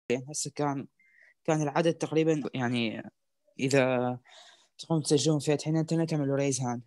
هسه كان العدد تقريبا، يعني إذا تقوم تسجلون فاتحين انترنت اعملوا ريز هاند.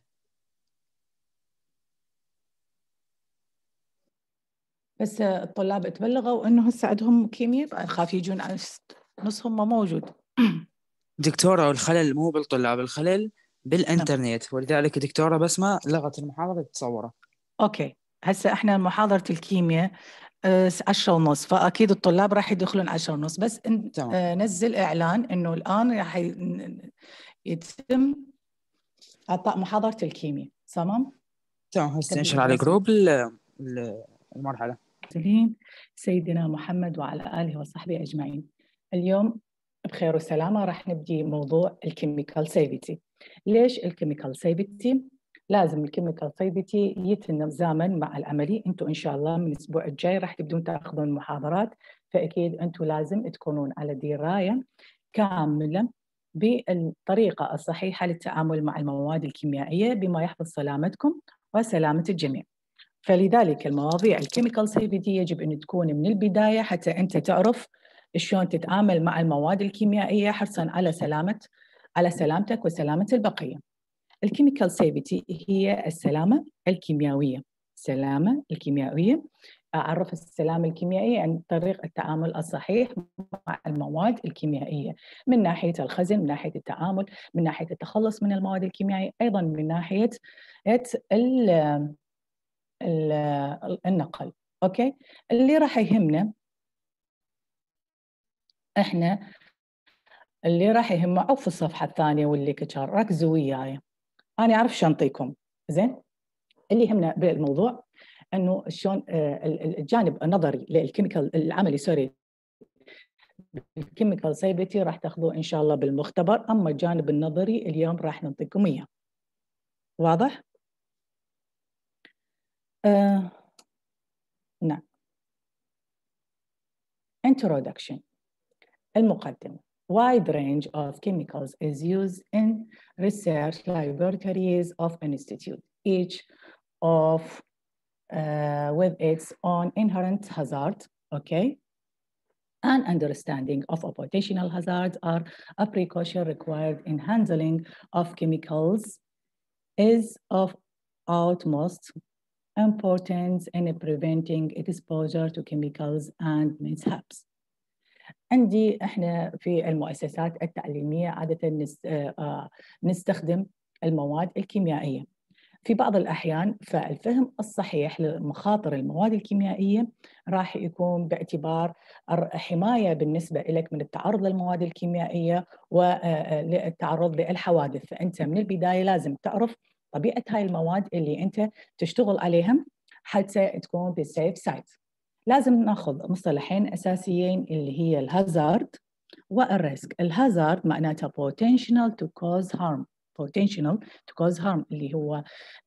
بس الطلاب تبلغوا انه هسه عندهم كيمياء، خاف يجون على نصهم ما موجود. دكتورة، الخلل مو بالطلاب، الخلل بالانترنت، ولذلك دكتورة بسمة لغت المحاضرة تصوره. اوكي، هسه احنا محاضرة الكيمياء 10:30، فاكيد الطلاب راح يدخلون 10:30، بس نزل اعلان انه الان راح يتم اعطاء محاضرة الكيمياء. تمام هسه ننشر على جروب المرحلة. سيدنا محمد وعلى آله وصحبه أجمعين. اليوم بخير وسلامة راح نبدي موضوع الكيميكال سيفتي. ليش الكيميكال سيفتي؟ لازم الكيميكال سيفتي يتزامن مع العملي. انتم ان شاء الله من الاسبوع الجاي راح تبدون تاخذون محاضرات، فاكيد انتم لازم تكونون على دراية كاملة بالطريقة الصحيحة للتعامل مع المواد الكيميائية بما يحفظ سلامتكم وسلامة الجميع. فلذلك المواضيع الكيميكال سيفتي يجب أن تكون من البداية حتى أنت تعرف شلون تتعامل مع المواد الكيميائية حرصاً على سلامتك وسلامة البقية. الكيميكال سيفتي هي السلامة الكيميائية. السلامة الكيميائية، أعرف السلامة الكيميائية عن طريق التعامل الصحيح مع المواد الكيميائية، من ناحية الخزن، من ناحية التعامل، من ناحية التخلص من المواد الكيميائية، أيضاً من ناحية النقل. اوكي، اللي راح يهمنا احنا، اللي راح يهمه او في الصفحه الثانيه والليكتشر، ركزوا وياي انا اعرف شو انطيكم. زين، اللي يهمنا بالموضوع انه شلون الجانب النظري للكيميكال العملي، سوري، الكيميكال سيفتي راح تاخذوه ان شاء الله بالمختبر، اما الجانب النظري اليوم راح نعطيكم اياه. واضح؟ نعم. Introduction. المقدمة. Wide range of chemicals is used in research laboratories of institute, each of with its own inherent hazard. Okay, an understanding of potential hazards are a precaution required in handling of chemicals is of utmost importance in preventing exposure to chemicals and mishaps. عندي احنا في المؤسسات التعليمية عادة نستخدم المواد الكيميائية. في بعض الأحيان فالفهم الصحيح لمخاطر المواد الكيميائية راح يكون باعتبار حماية بالنسبة لك من التعرض للمواد الكيميائية والتعرض للحوادث. فأنت من البداية لازم تعرف طبيعة هاي المواد اللي أنت تشتغل عليها حتى تكون بالسيف سايد. لازم ناخذ مصطلحين أساسيين اللي هي الهازارد والريسك. الهازارد معناته potential to cause harm. potential to cause harm اللي هو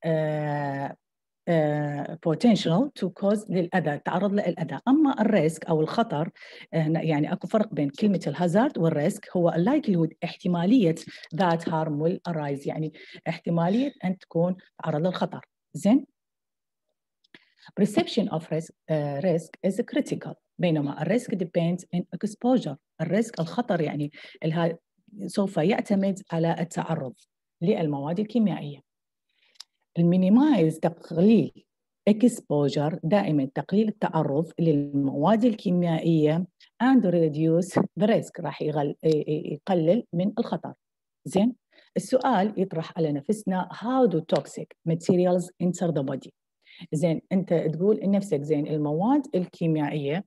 potential to cause للأذى، تعرض للأذى. أما الريسك أو الخطر، يعني أكو فرق بين كلمة الهازارد والريسك، هو likelihood، احتمالية that harm will arise، يعني احتمالية أن تكون تعرض للخطر. زين، perception of risk is critical، بينما الريسك depends on exposure. الريسك الخطر يعني سوف يعتمد على التعرض للمواد الكيميائية. المينيمايز تقليل exposure، دائما تقليل التعرض للمواد الكيميائية and reduce the risk، راح يقلل من الخطر. زين، السؤال يطرح على نفسنا how do toxic materials enter the body. زين، أنت تقول لنفسك زين المواد الكيميائية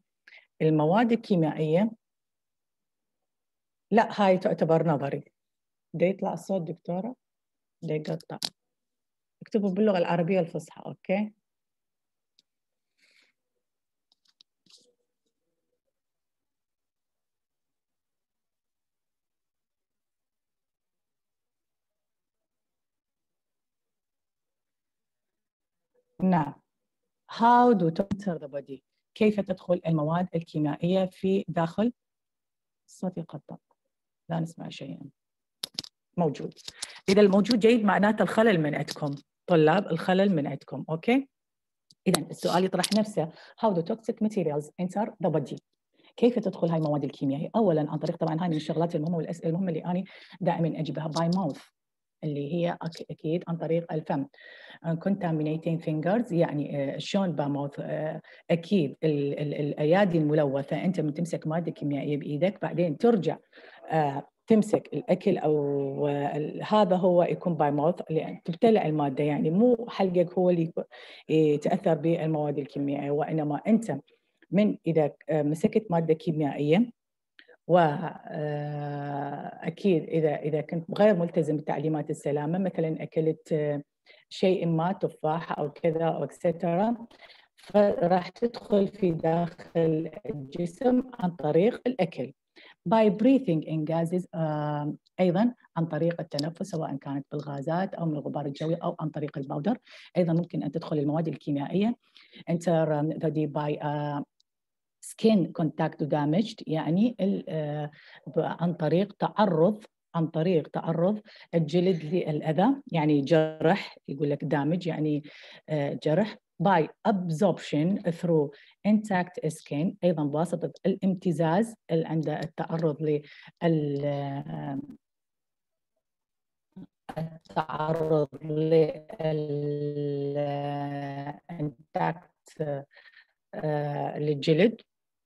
لا هاي تعتبر نظري. دا يطلع الصوت دكتورة؟ دا يقطع. اكتبوا باللغة العربية الفصحى. أوكي، نعم. How do enter the body، كيف تدخل المواد الكيميائية في داخل. الصوت يقطع، لا نسمع شيئا. موجود، إذا الموجود جيد معناته الخلل من عندكم طلاب، الخلل من عندكم. أوكي، إذا السؤال يطرح نفسه how do toxic materials enter the body، كيف تدخل هاي المواد الكيميائية؟ أولاً عن طريق، طبعاً هاي من الشغلات المهمة والأسئلة المهمة اللي أنا دائماً أجيبها by mouth، اللي هي أكيد عن طريق الفم. contaminating fingers يعني شلون by mouth؟ أكيد الأيادي الملوثة، أنت من تمسك مادة كيميائية بإيدك بعدين ترجع تمسك الأكل أو هذا هو يكون باي ماوث، لأن تبتلع المادة، يعني مو حلقك هو اللي يتأثر بالمواد الكيميائية، وإنما أنت من إذا مسكت مادة كيميائية وأكيد إذا كنت غير ملتزم بتعليمات السلامة، مثلا أكلت شيء ما تفاح أو كذا أو اكسترا، فراح تدخل في داخل الجسم عن طريق الأكل. by breathing in gases أيضاً عن طريق التنفس، سواء كانت بالغازات أو من الغبار الجوي أو عن طريق الباودر. أيضاً ممكن أن تدخل المواد الكيميائية enter by skin contact damaged، يعني عن طريق تعرض الجلد للأذى، يعني جرح، يقول لك damage يعني جرح. by absorption through intact skin، أيضاً بواسطة الامتزاز عند التعرض intact للجلد.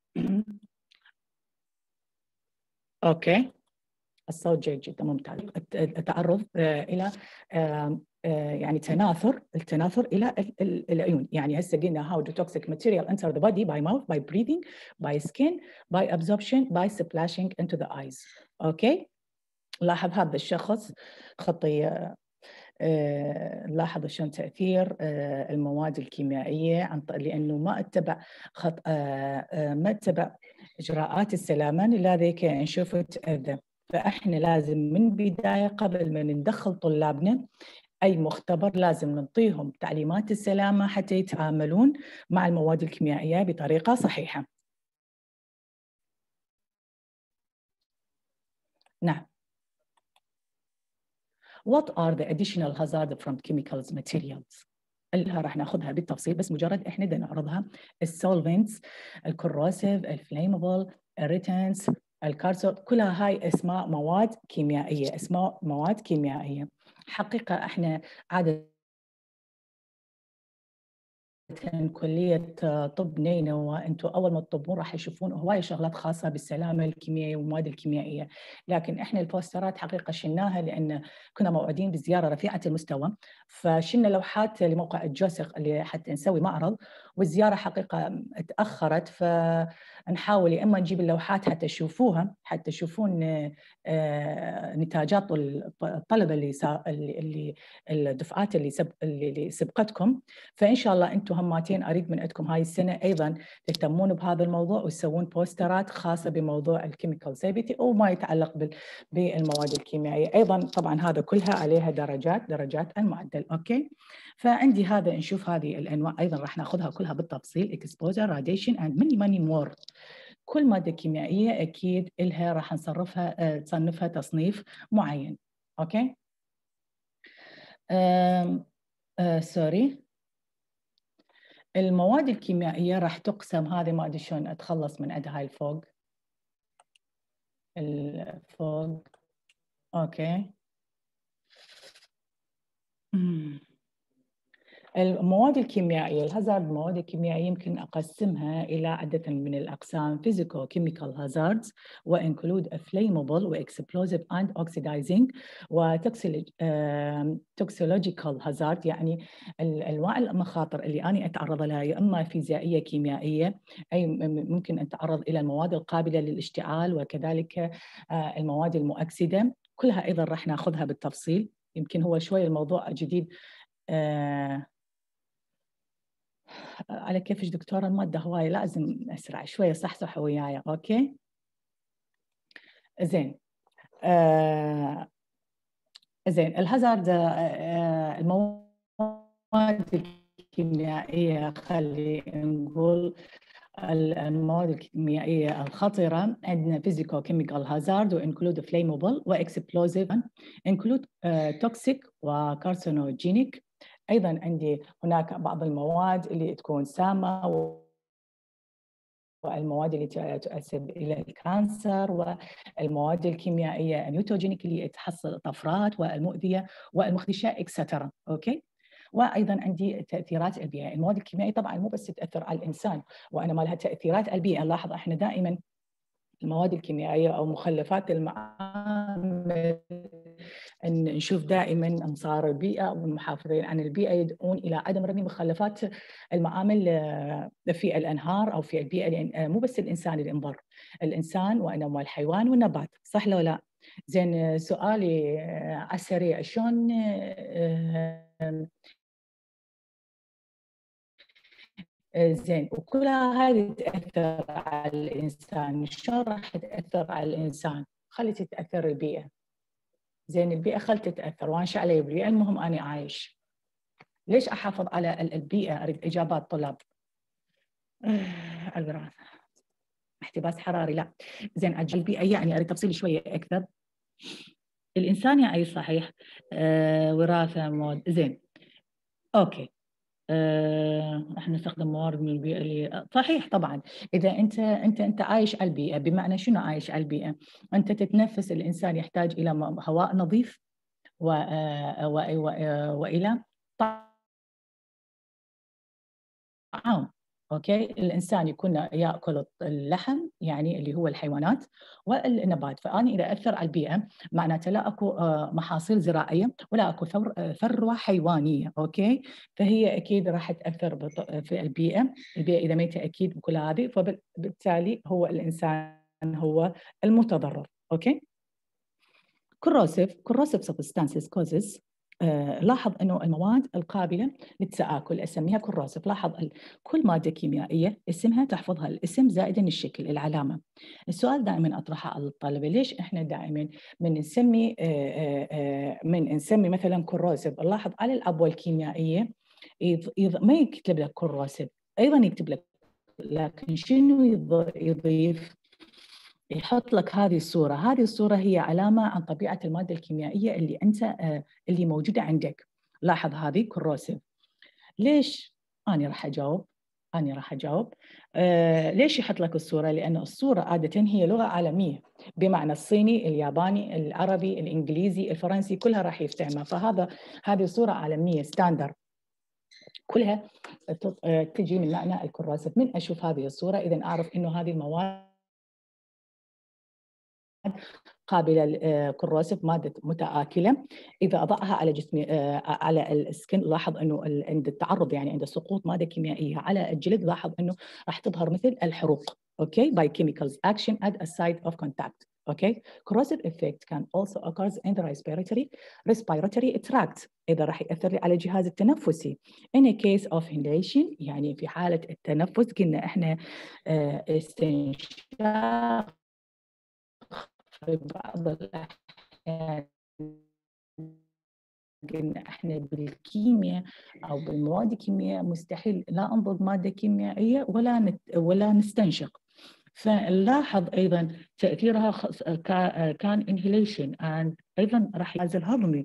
أوكي، الصوت جيد جدا، ممتاز. التعرض إلى يعني التناثر إلى العيون. يعني هسه قلنا how do toxic material enter the body by mouth, by breathing, by skin, by absorption, by splashing into the eyes. أوكي، لاحظ هذا الشخص خطي، لاحظ شلون تأثير المواد الكيميائية لأنه ما اتبع إجراءات السلامة، لذلك نشوف تأذى. فإحنا لازم من بداية قبل ما ندخل طلابنا أي مختبر لازم نعطيهم تعليمات السلامة حتى يتعاملون مع المواد الكيميائية بطريقة صحيحة. نعم. What are the additional hazards from chemicals materials؟ اللي راح ناخذها بالتفصيل، بس مجرد احنا بدنا نعرضها. السولفنتس، الكوروسيف، الفليمبل، الريتنس، الكارسو، كلها هاي اسماء مواد كيميائية. حقيقة احنا عادة كلية طب نينوى انتم اول ما تطبون راح يشوفون هواي شغلات خاصة بالسلامة الكيميائية والمواد الكيميائية، لكن احنا البوسترات حقيقة شلناها لان كنا موعدين بزيارة رفيعة المستوى، فشلنا لوحات لموقع الجوسق اللي حتى نسوي معرض، والزيارة حقيقة تأخرت، فنحاول يا اما نجيب اللوحات حتى تشوفوها، حتى تشوفون نتاجات الطلبة اللي الدفعات اللي سبقتكم. فإن شاء الله أنتم هماتين أريد من عندكم هاي السنة أيضاً تهتمون بهذا الموضوع وتسوون بوسترات خاصة بموضوع الكيميكال سيفتي أو ما يتعلق بالمواد الكيميائية. أيضاً طبعاً هذا كلها عليها درجات المعدل. أوكي، فعندي هذا، نشوف هذه الأنواع أيضاً راح ناخذها كلها بالتفصيل. exposure, radiation and many more. كل مادة كيميائية أكيد إلها راح تصنفها تصنيف معين. أوكي، سوري. المواد الكيميائية راح تقسم، هذه ما أدري شلون أتخلص من عندها هاي الفوق. أوكي، المواد الكيميائية، الهازارد المواد الكيميائية يمكن أقسمها إلى عدة من الأقسام: physical chemical hazards وinclude flammable وexplosive and oxidizing toxicological hazard، يعني أنواع المخاطر اللي أنا أتعرض لها يا إما فيزيائية كيميائية، أي ممكن أن أتعرض إلى المواد القابلة للاشتعال، وكذلك المواد المؤكسدة، كلها أيضا راح ناخذها بالتفصيل. يمكن هو شوي الموضوع جديد على كيفش دكتورة، المادة هواية لازم أسرع شوية، صحصح وياي. أوكي، زين. زين، الهازارد، المواد الكيميائية، خلي نقول المواد الكيميائية الخطرة عندنا physical chemical hazard include flammable وexplosive include toxic وcarcinogenic. أيضاً عندي هناك بعض المواد اللي تكون سامة والمواد اللي تؤسب إلى الكانسر، والمواد الكيميائية النيوتروجينيك اللي تحصل الطفرات والمؤذية والمخدشة إكسترا. أوكي. وأيضا عندي تأثيرات البيئة. المواد الكيميائية طبعا مو بس تأثر على الإنسان وإنما لها تأثيرات البيئة. نلاحظ إحنا دائما المواد الكيميائية أو مخلفات المعامل أن نشوف دائما أنصار البيئة والمحافظين عن البيئة يدعون إلى عدم رمي مخلفات المعامل في الأنهار أو في البيئة، لأن مو بس الإنسان اللي انضر، الإنسان وإنما الحيوان والنبات. صح لو لا؟ زين، سؤالي على السريع، شلون زين وكل هذه تأثر على الإنسان، شلون راح تأثر على الإنسان؟ خلي تتأثر البيئة. زين، البيئة خلي تتأثر وانشأ علي البيئة، المهم أنا عايش. ليش أحافظ على البيئة؟ أريد إجابات طلاب. الوراثة، احتباس حراري، لا. زين، أجل البيئة يعني أريد تفصيل شوية أكثر. الإنسان يعني صحيح، وراثة، مواد. زين، أوكي. احنا نستخدم موارد من البيئه اللي صحيح طبعا. اذا انت عايش على البيئه، بمعنى شنو عايش على البيئه؟ انت تتنفس، الانسان يحتاج الى هواء نظيف والى طعام. اوكي، الانسان يكون ياكل اللحم يعني اللي هو الحيوانات والنبات، فانا اذا اثر على البيئه معناته لا اكو محاصيل زراعيه ولا اكو ثروه حيوانيه. اوكي، فهي اكيد راح تاثر في البيئه اذا ميته اكيد بكل هذه، فبالتالي هو الانسان هو المتضرر. اوكي. corrosive substances causes. لاحظ انه المواد القابله للتآكل اسميها كروسيف. لاحظ كل ماده كيميائيه اسمها تحفظها الاسم زائدا الشكل، العلامه. السؤال دائما اطرحه على الطلبه، ليش احنا دائما من نسمي مثلا كروسيف، نلاحظ على الابوه الكيميائيه ما يكتب لك كروسيف، ايضا يكتب لك، لكن شنو يضيف؟ يحط لك هذه الصورة. هذه الصورة هي علامة عن طبيعة المادة الكيميائية اللي موجودة عندك. لاحظ هذه كروسيف. ليش؟ أنا راح أجاوب. ليش يحط لك الصورة؟ لأن الصورة عادة هي لغة عالمية، بمعنى الصيني، الياباني، العربي، الإنجليزي، الفرنسي، كلها راح يفتهمها. هذه صورة عالمية ستاندر، كلها تجي من معنى الكروسيف. من أشوف هذه الصورة إذا أعرف إنه هذه المواد قابله للكروسيف، ماده متآكله. اذا اضعها على جسمي على السكن، لاحظ انه عند التعرض يعني عند سقوط ماده كيميائيه على الجلد، لاحظ انه راح تظهر مثل الحروق. اوكي، by chemicals action at a site of contact. اوكي، corrosive effect can also occur in the respiratory tract، اذا راح ياثر لي على الجهاز التنفسي. in a case of inhalation، يعني في حاله التنفس قلنا احنا استنشاق في بعض الأحيان، قلنا احنا بالكيمياء او بالمواد الكيميائيه مستحيل لا انضج ماده كيميائيه ولا نستنشق. فنلاحظ ايضا تاثيرها كان انهيليشن، ايضا راح يعزل الهضمي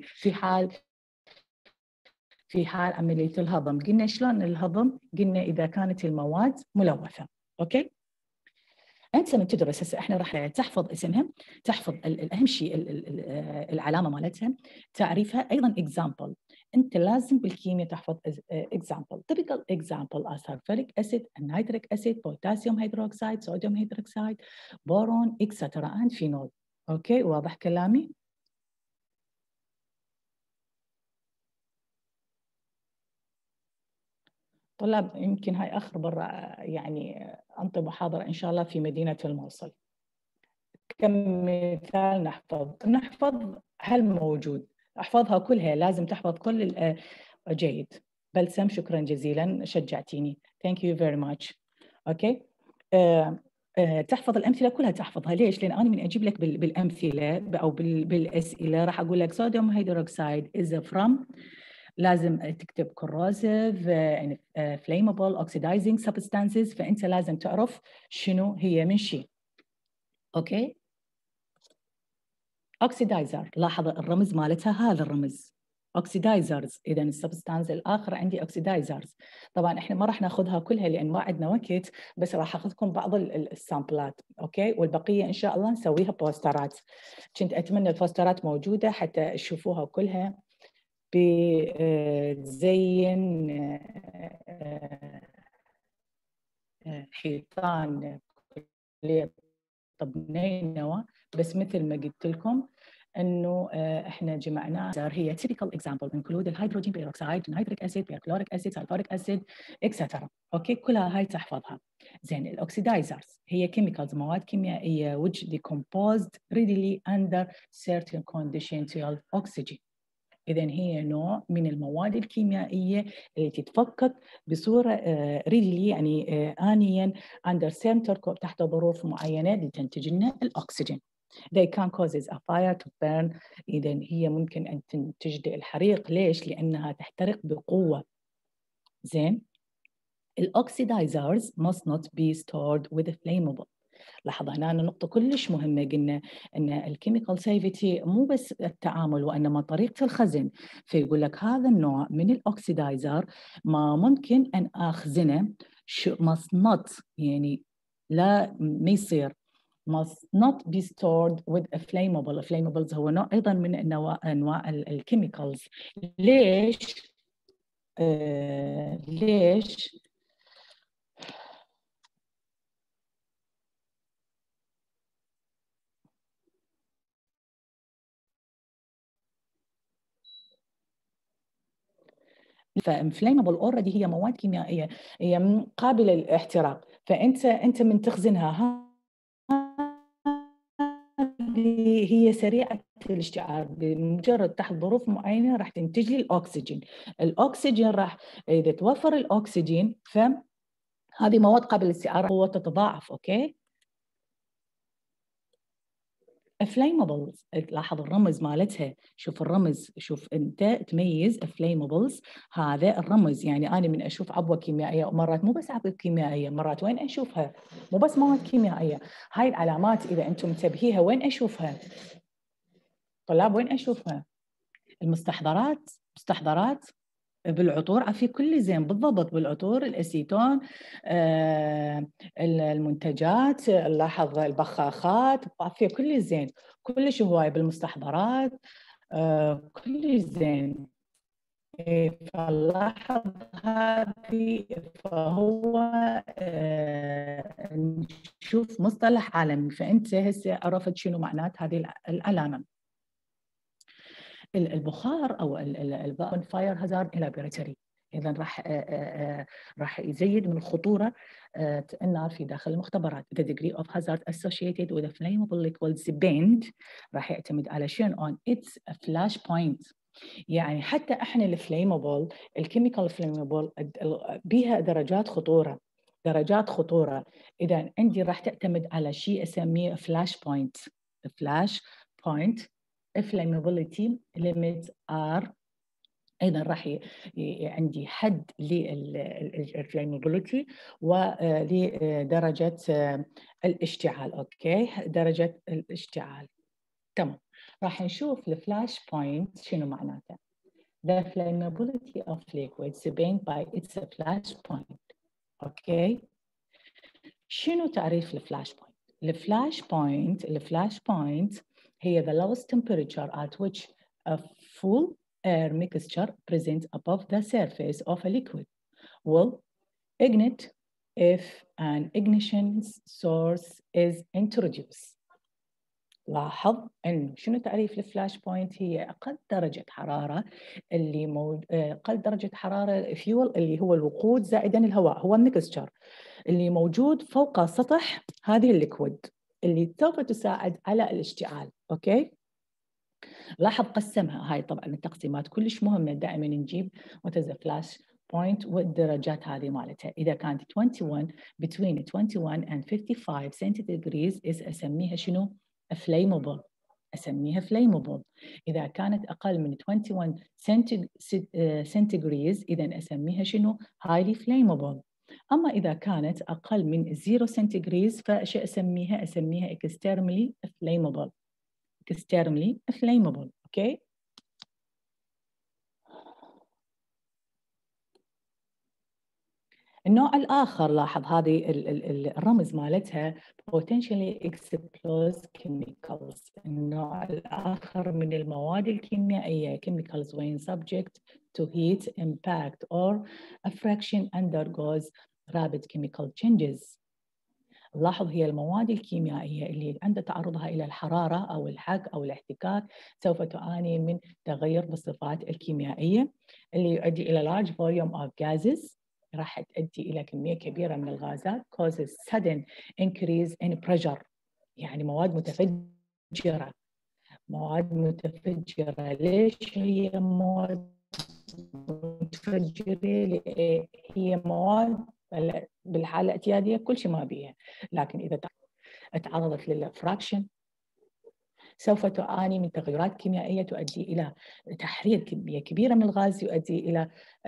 في حال عمليه الهضم. قلنا شلون الهضم؟ قلنا اذا كانت المواد ملوثه. اوكي، انت لما تدرس هسه احنا راح تحفظ اسمها، تحفظ اهم شيء العلامه مالتها، تعريفها، ايضا اكزامبل. انت لازم بالكيمياء تحفظ اكزامبل. typical example are sulfuric acid, nitric acid, potassium hydroxide, sodium hydroxide, boron, etc. and phenol. اوكي، واضح كلامي؟ طلاب، يمكن هاي اخر مره يعني انطي محاضره ان شاء الله في مدينه الموصل. كم مثال نحفظ هل موجود، احفظها كلها، لازم تحفظ كل جيد. بلسم، شكرا جزيلا، شجعتيني. Thank you very much. اوكي، تحفظ الامثله كلها، تحفظها. ليش؟ لان انا من اجيب لك بالامثله او بالاسئله راح اقول لك صوديوم هيدروكسيد is from، لازم تكتب corrosive flammable oxidizing substances، فانت لازم تعرف شنو هي من شيء. اوكي، اوكسيدايزر، لاحظ الرمز مالتها هذا الرمز. oxidizers. إذا السبستانس الآخر عندي oxidizers. طبعا إحنا ما راح ناخذها كلها لأن ما عندنا وقت، بس راح أخذكم بعض السامبلات، أوكي؟ والبقية إن شاء الله نسويها بوسترات. كنت أتمنى البوسترات موجودة حتى تشوفوها كلها بزين حيطان كلية طب نينوى. بس مثل ما قلت لكم انه احنا جمعناها. هي typical example include الهيدروجين بيروكسيد، نيتريك اسيد، بيركلوريك اسيد، سلفوريك اسيد، اكسترا. اوكي، كلها هاي تحفظها. زين، الاوكسيدايزرز هي chemicals، مواد كيميائيه which decomposed readily under certain conditions to oxygen. إذا هي نوع من المواد الكيميائية اللي تتفكك بصورة readily، يعني آنياً under certain، تحت ظروف معينة لتنتج لنا الأكسجين. They can cause a fire to burn. إذا هي ممكن أن تنتج الحريق. ليش؟ لأنها تحترق بقوة. زين، الأوكسيدايزرز must not be stored with flammable. لاحظ هنا نقطة كلش مهمة، قلنا أن الكيميكال سيفتي مو بس التعامل وإنما طريقة الخزن. فيقول لك هذا النوع من الأوكسيدايزر ما ممكن أن أخزنه must not، يعني لا، ما يصير must not be stored with a flammable. flammables هو نوع أيضا من أنواع الكيميكالز. ليش؟ ليش؟ فانفليمبل اوريدي هي مواد كيميائيه، هي قابله للاحتراق. فانت من تخزنها هي سريعه الاشتعال، بمجرد تحت ظروف معينه راح تنتج لي الاكسجين. الاكسجين راح، اذا توفر الاكسجين فهذه مواد قابله للاستعاره وتتضاعف. اوكي، فليمبلز لاحظ الرمز مالتها، شوف الرمز، شوف انت تميز فليمبلز. هذا الرمز يعني انا من اشوف عبوه كيميائيه، ومرات مو بس عبوه كيميائيه، مرات وين اشوفها؟ مو بس مواد كيميائيه. هاي العلامات اذا انتم منتبهيها وين اشوفها؟ طلاب وين اشوفها؟ المستحضرات، مستحضرات بالعطور في كل زين بالضبط، بالعطور، الاسيتون، المنتجات، لاحظ البخاخات في كل زين، كلش هواي بالمستحضرات، كل زين. فلاحظ هذه، فهو نشوف مصطلح عالمي. فانت هسه عرفت شنو معنات هذه العلامه. البخار او الفاير هازارد لابوراتوري، اذا راح يزيد من الخطوره النار في داخل المختبرات. The degree of hazard associated with a flammable liquids bend راح يعتمد على شنو؟ on its flash point. يعني حتى احنا الفليمبل، الكيميكال فليمبل بها درجات خطوره، درجات خطوره. اذا عندي راح تعتمد على شيء اسميه فلاش بوينت. فلاش بوينت flammability limits are، ايضا راح عندي حد للفليمابيلتي ولدرجه الاشتعال. اوكي، درجه الاشتعال. تمام، راح نشوف الفلاش بوينت شنو معناته. The flammability of liquids depend by its flash point. اوكي، شنو تعريف الفلاش بوينت؟ الفلاش بوينت هي the lowest temperature at which a full air mixture present above the surface of a liquid will ignite if an ignition source is introduced. لاحظ انه شنو تعريف الفلاش بوينت؟ هي اقل درجه حراره اللي اقل درجه حراره الفيول اللي هو الوقود زائدا الهواء، هو الميكستشر اللي موجود فوق سطح هذه الليكويد اللي سوف تساعد على الاشتعال. اوكي، لاحظ قسمها. هاي طبعا التقسيمات كلش مهمه، دائما نجيب وات فلاش بوينت والدرجات هذه مالتها. اذا كانت 21 between 21 and 55 centigrade اسميها شنو؟ flammable، اسميها flammable. اذا كانت اقل من 21 centigrade اذا اسميها شنو؟ highly flammable. اما اذا كانت اقل من 0 centigrade فايش اسميها؟ اسميها extremely flammable. extremely flammable. اوكي، النوع الآخر لاحظ هذه الرمز مالتها potentially explosive chemicals. النوع الآخر من المواد الكيميائية chemicals when subject to heat, impact or a fraction undergoes rapid chemical changes. لاحظ هي المواد الكيميائية اللي عند تعرضها إلى الحرارة أو الحرق أو الاحتكاك سوف تعاني من تغير بالصفات الكيميائية اللي يؤدي إلى large volume of gases، راح تؤدي إلى كمية كبيرة من الغازات causes sudden increase in pressure، يعني مواد متفجرة. مواد متفجرة ليش هي مواد متفجرة؟ هي مواد بالحالة الاعتيادية كل شيء ما بيها، لكن إذا تعرضت للفراكشن سوف تعاني من تغيرات كيميائية تؤدي إلى تحرير كمية كبيرة من الغاز يؤدي إلى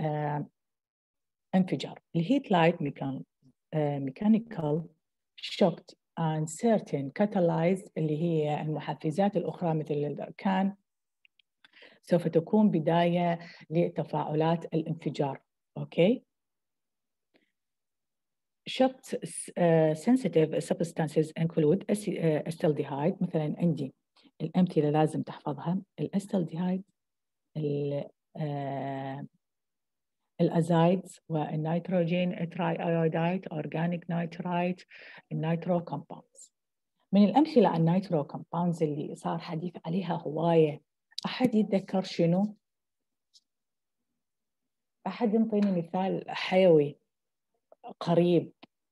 انفجار. الهيت لايت mechanical shocked and certain catalyzed اللي هي المحفزات الأخرى مثل البركان سوف تكون بداية لتفاعلات الانفجار. أوكي. Shocked sensitive substances include acetaldehyde. مثلا عندي الأمثلة لازم تحفظها: الأستالديهايد، الأزايدز والنيتروجين تراي أيودايد، أورجانيك نيترايت، النيترو كومباوندز. من الأمثلة على النيترو كومباوندز اللي صار حديث عليها هواية، أحد يتذكر شنو؟ أحد ينطيني مثال حيوي قريب؟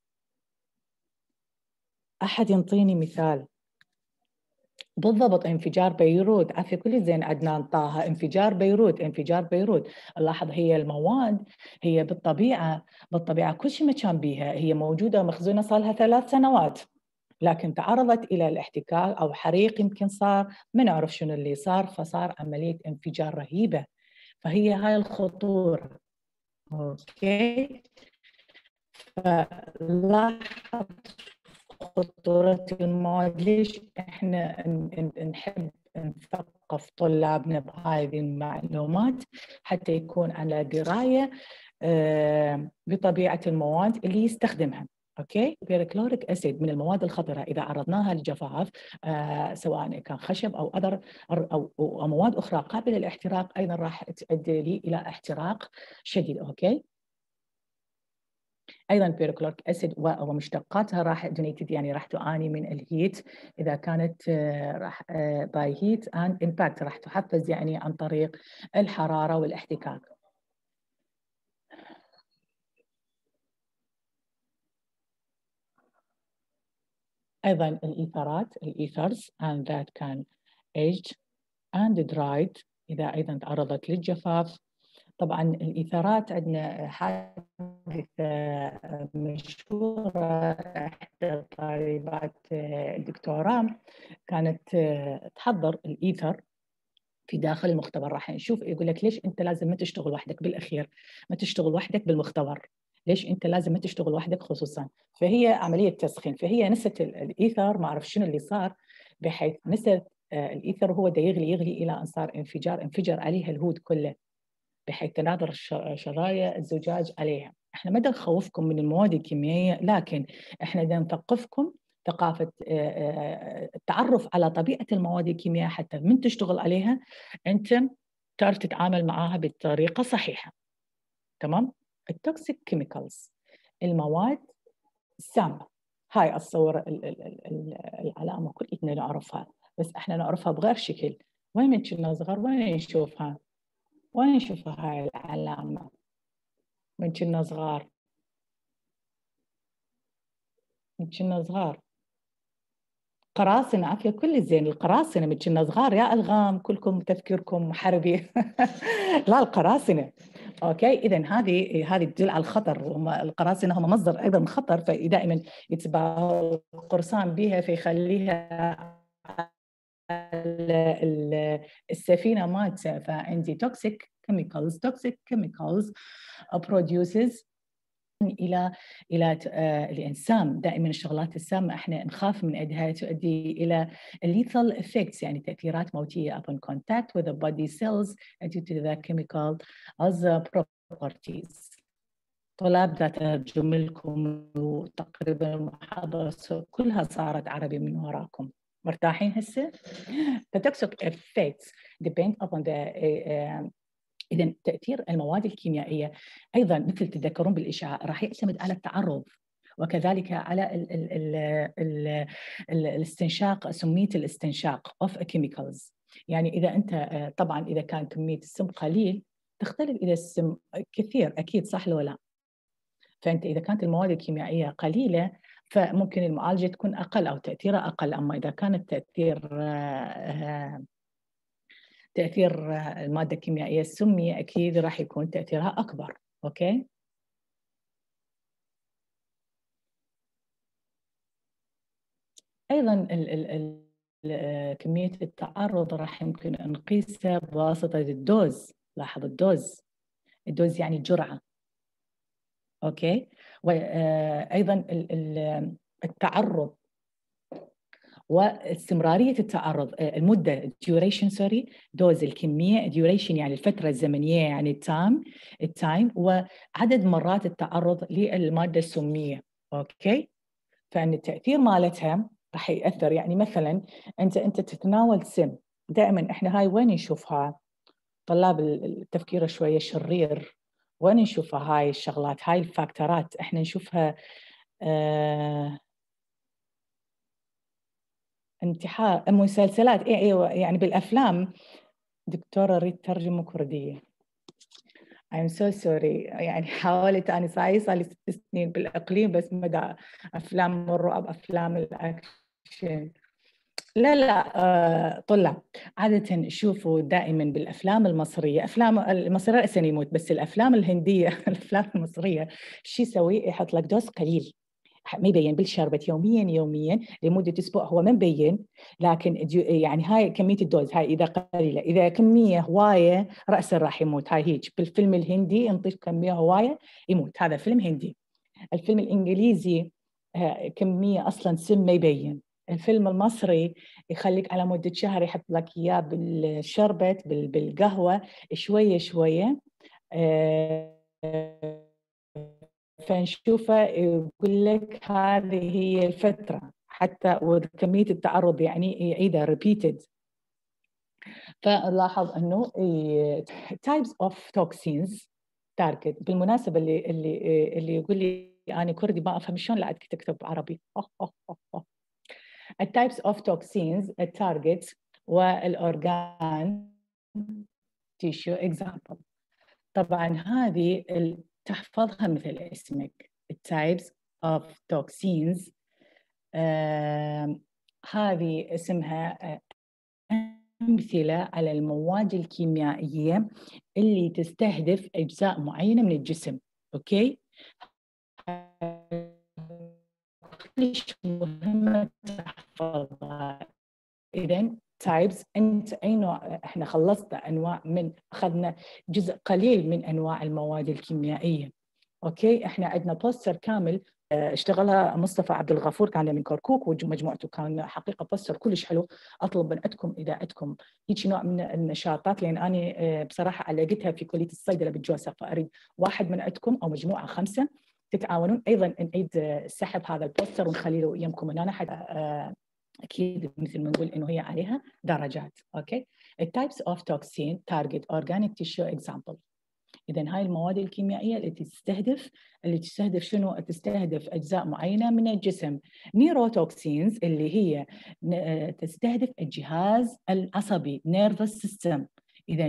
أحد ينطيني مثال بالضبط. انفجار بيروت. عفوا كل زين عدنان طه. انفجار بيروت، انفجار بيروت. لاحظ هي المواد هي بالطبيعة كل شيء مكان بيها، هي موجودة مخزونة صار لها 3 سنوات، لكن تعرضت إلى الاحتكاك أو حريق يمكن صار، ما نعرف شنو اللي صار، فصار عملية انفجار رهيبة. فهي هاي الخطورة. أوكي. فلاحظ خطورة المواد. ليش إحنا نحب نثقف طلابنا بهذه المعلومات؟ حتى يكون على دراية بطبيعة المواد اللي يستخدمها. أوكي. بيركلوريك أسيد من المواد الخطرة إذا عرضناها للجفاف سواء كان خشب أو مواد أخرى قابلة للاحتراق أيضا راح تؤدي لي إلى احتراق شديد. أوكي. ايضا بيركلوريك اسيد ومشتقاتها راح يعني راح تعاني من الهيت اذا كانت راح باي هيت اند امباكت، راح تحفز يعني عن طريق الحراره والاحتكاك. ايضا الايثرز and that can aged and dried اذا ايضا تعرضت للجفاف. طبعا الإيثارات عندنا حادثة مشهورة، إحدى طالبات الدكتوراه كانت تحضر الإيثر في داخل المختبر. راح نشوف يقول لك ليش أنت لازم ما تشتغل وحدك بالأخير، ما تشتغل وحدك بالمختبر، ليش أنت لازم ما تشتغل وحدك خصوصا. فهي عملية تسخين، فهي نست الإيثر ما أعرف شنو اللي صار، بحيث نست الإيثر هو دا يغلي إلى أن صار انفجر عليها الهود كله، بحيث تناثر شرايح الزجاج عليها. احنا ما نخوفكم من المواد الكيميائية، لكن احنا نثقفكم ثقافة التعرف على طبيعة المواد الكيميائية حتى من تشتغل عليها انت تعرف تتعامل معها بطريقة صحيحة. تمام؟ التوكسيك كيميكالز، المواد السامة. هاي الصورة العلامة كلنا نعرفها، بس احنا نعرفها بغير شكل. وين من كنا صغار وين نشوفها؟ وين نشوفها هاي العلامة من كنا صغار؟ من كنا صغار قراصنة. عافية كل زين. القراصنة من كنا صغار يا ألغام كلكم تفكيركم حربي. لا القراصنة. أوكي. إذن هذه تدل على الخطر. القراصنة هم مصدر أيضا خطر، فدائما يتبع القرصان بها فيخليها السفينة مالته. فعندي toxic chemicals produces الى الانسان. دائما الشغلات السامه احنا نخاف من عندها، تؤدي الى lethal effects يعني تاثيرات موتيه upon contact with the body cells due to the chemical as properties. طلاب ذات ترجم لكم، وتقريبا المحاضرة كلها صارت عربي من وراكم. مرتاحين هسه؟ The toxic effects depend upon the إذا تأثير المواد الكيميائية أيضا مثل تذكرون بالإشعاع راح يعتمد على التعرض، وكذلك على الاستنشاق، سمية الاستنشاق of chemicals. يعني إذا أنت طبعا إذا كان كمية السم قليل تختلف إذا السم كثير، أكيد صح ولا لا؟ فأنت إذا كانت المواد الكيميائية قليلة فممكن المعالجة تكون أقل أو تأثيرها أقل، أما إذا كان تأثير المادة الكيميائية السمية أكيد راح يكون تأثيرها أكبر. أوكي؟ أيضاً كمية التعرض راح يمكن نقيسها بواسطة الدوز. لاحظ الدوز يعني الجرعة. أوكي؟ وأيضاً التعرض واستمرارية التعرض، المدة duration دوز الكمية، duration يعني الفترة الزمنية يعني التايم، وعدد مرات التعرض للمادة السمية. أوكي؟ فإن التأثير مالتها راح يأثر. يعني مثلا أنت تتناول سم، دائما إحنا هاي وين نشوفها؟ طلاب التفكير شوية شرير، وين نشوفها هاي الشغلات، هاي الفاكتورات إحنا نشوفها انتحار مسلسلات ايوه يعني بالافلام. دكتوره اريد ترجمه كرديه. I'm so sorry، يعني حاولت انا صار لي 6 سنين بالاقليم بس مدى افلام الرعب، افلام الاكشن لا طلع عادة شوفوا دائما بالافلام المصريه، افلام المصريه راسا يموت، بس الافلام الهنديه الافلام المصريه شو يسوي؟ يحط لك دوز قليل ما يبين بالشربت يوميا لمده اسبوع، هو ما مبين، لكن يعني هاي كميه الدوز هاي اذا قليله، اذا كميه هوايه راسا راح يموت. هاي هيك بالفيلم الهندي ينطيك كميه هوايه يموت، هذا فيلم هندي. الفيلم الانجليزي كميه اصلا سم ما يبين. الفيلم المصري يخليك على مده شهر يحط لك اياه بالشربت بالقهوه شويه فنشوفه يقول لك هذه هي الفترة، حتى وكمية التعرض يعني يعيدها repeated. فلاحظ انه types of toxins target. بالمناسبة اللي يقول لي انا كردي ما افهم شلون لا تكتب عربي. التايبس اوف توكسينز التارجت والاورجان تيشو اكزامبل. طبعا هذه تحفظها مثل اسمك التايبس اوف توكسينز. هذه اسمها أمثلة على المواد الكيميائية اللي تستهدف أجزاء معينة من الجسم. أوكي؟ ليش مهمة تحفظها؟ إذن تايبس، أنت أي نوع؟ إحنا خلصنا أنواع من أخذنا جزء قليل من أنواع المواد الكيميائية. أوكي؟ إحنا عندنا بوستر كامل اشتغلها مصطفى عبد الغفور، كان من كركوك ومجموعته، كان حقيقة بوستر كلش حلو. أطلب من عندكم إذا عندكم هيك نوع من النشاطات، لأن أنا بصراحة لقيتها في كلية الصيدلة بالجوسة، فأريد واحد من عندكم أو مجموعة 5 تتعاونون. أيضا نعيد سحب هذا البوستر ونخليه وياكم من أنا حتى اكيد مثل ما نقول انه هي عليها درجات. اوكي؟ التايبس اوف توكسين تارجت اورجانيك تيشو اكزامبل. اذا هاي المواد الكيميائيه اللي تستهدف شنو؟ تستهدف اجزاء معينه من الجسم. نيروتوكسينز اللي هي تستهدف الجهاز العصبي نيرفس سيستم. اذا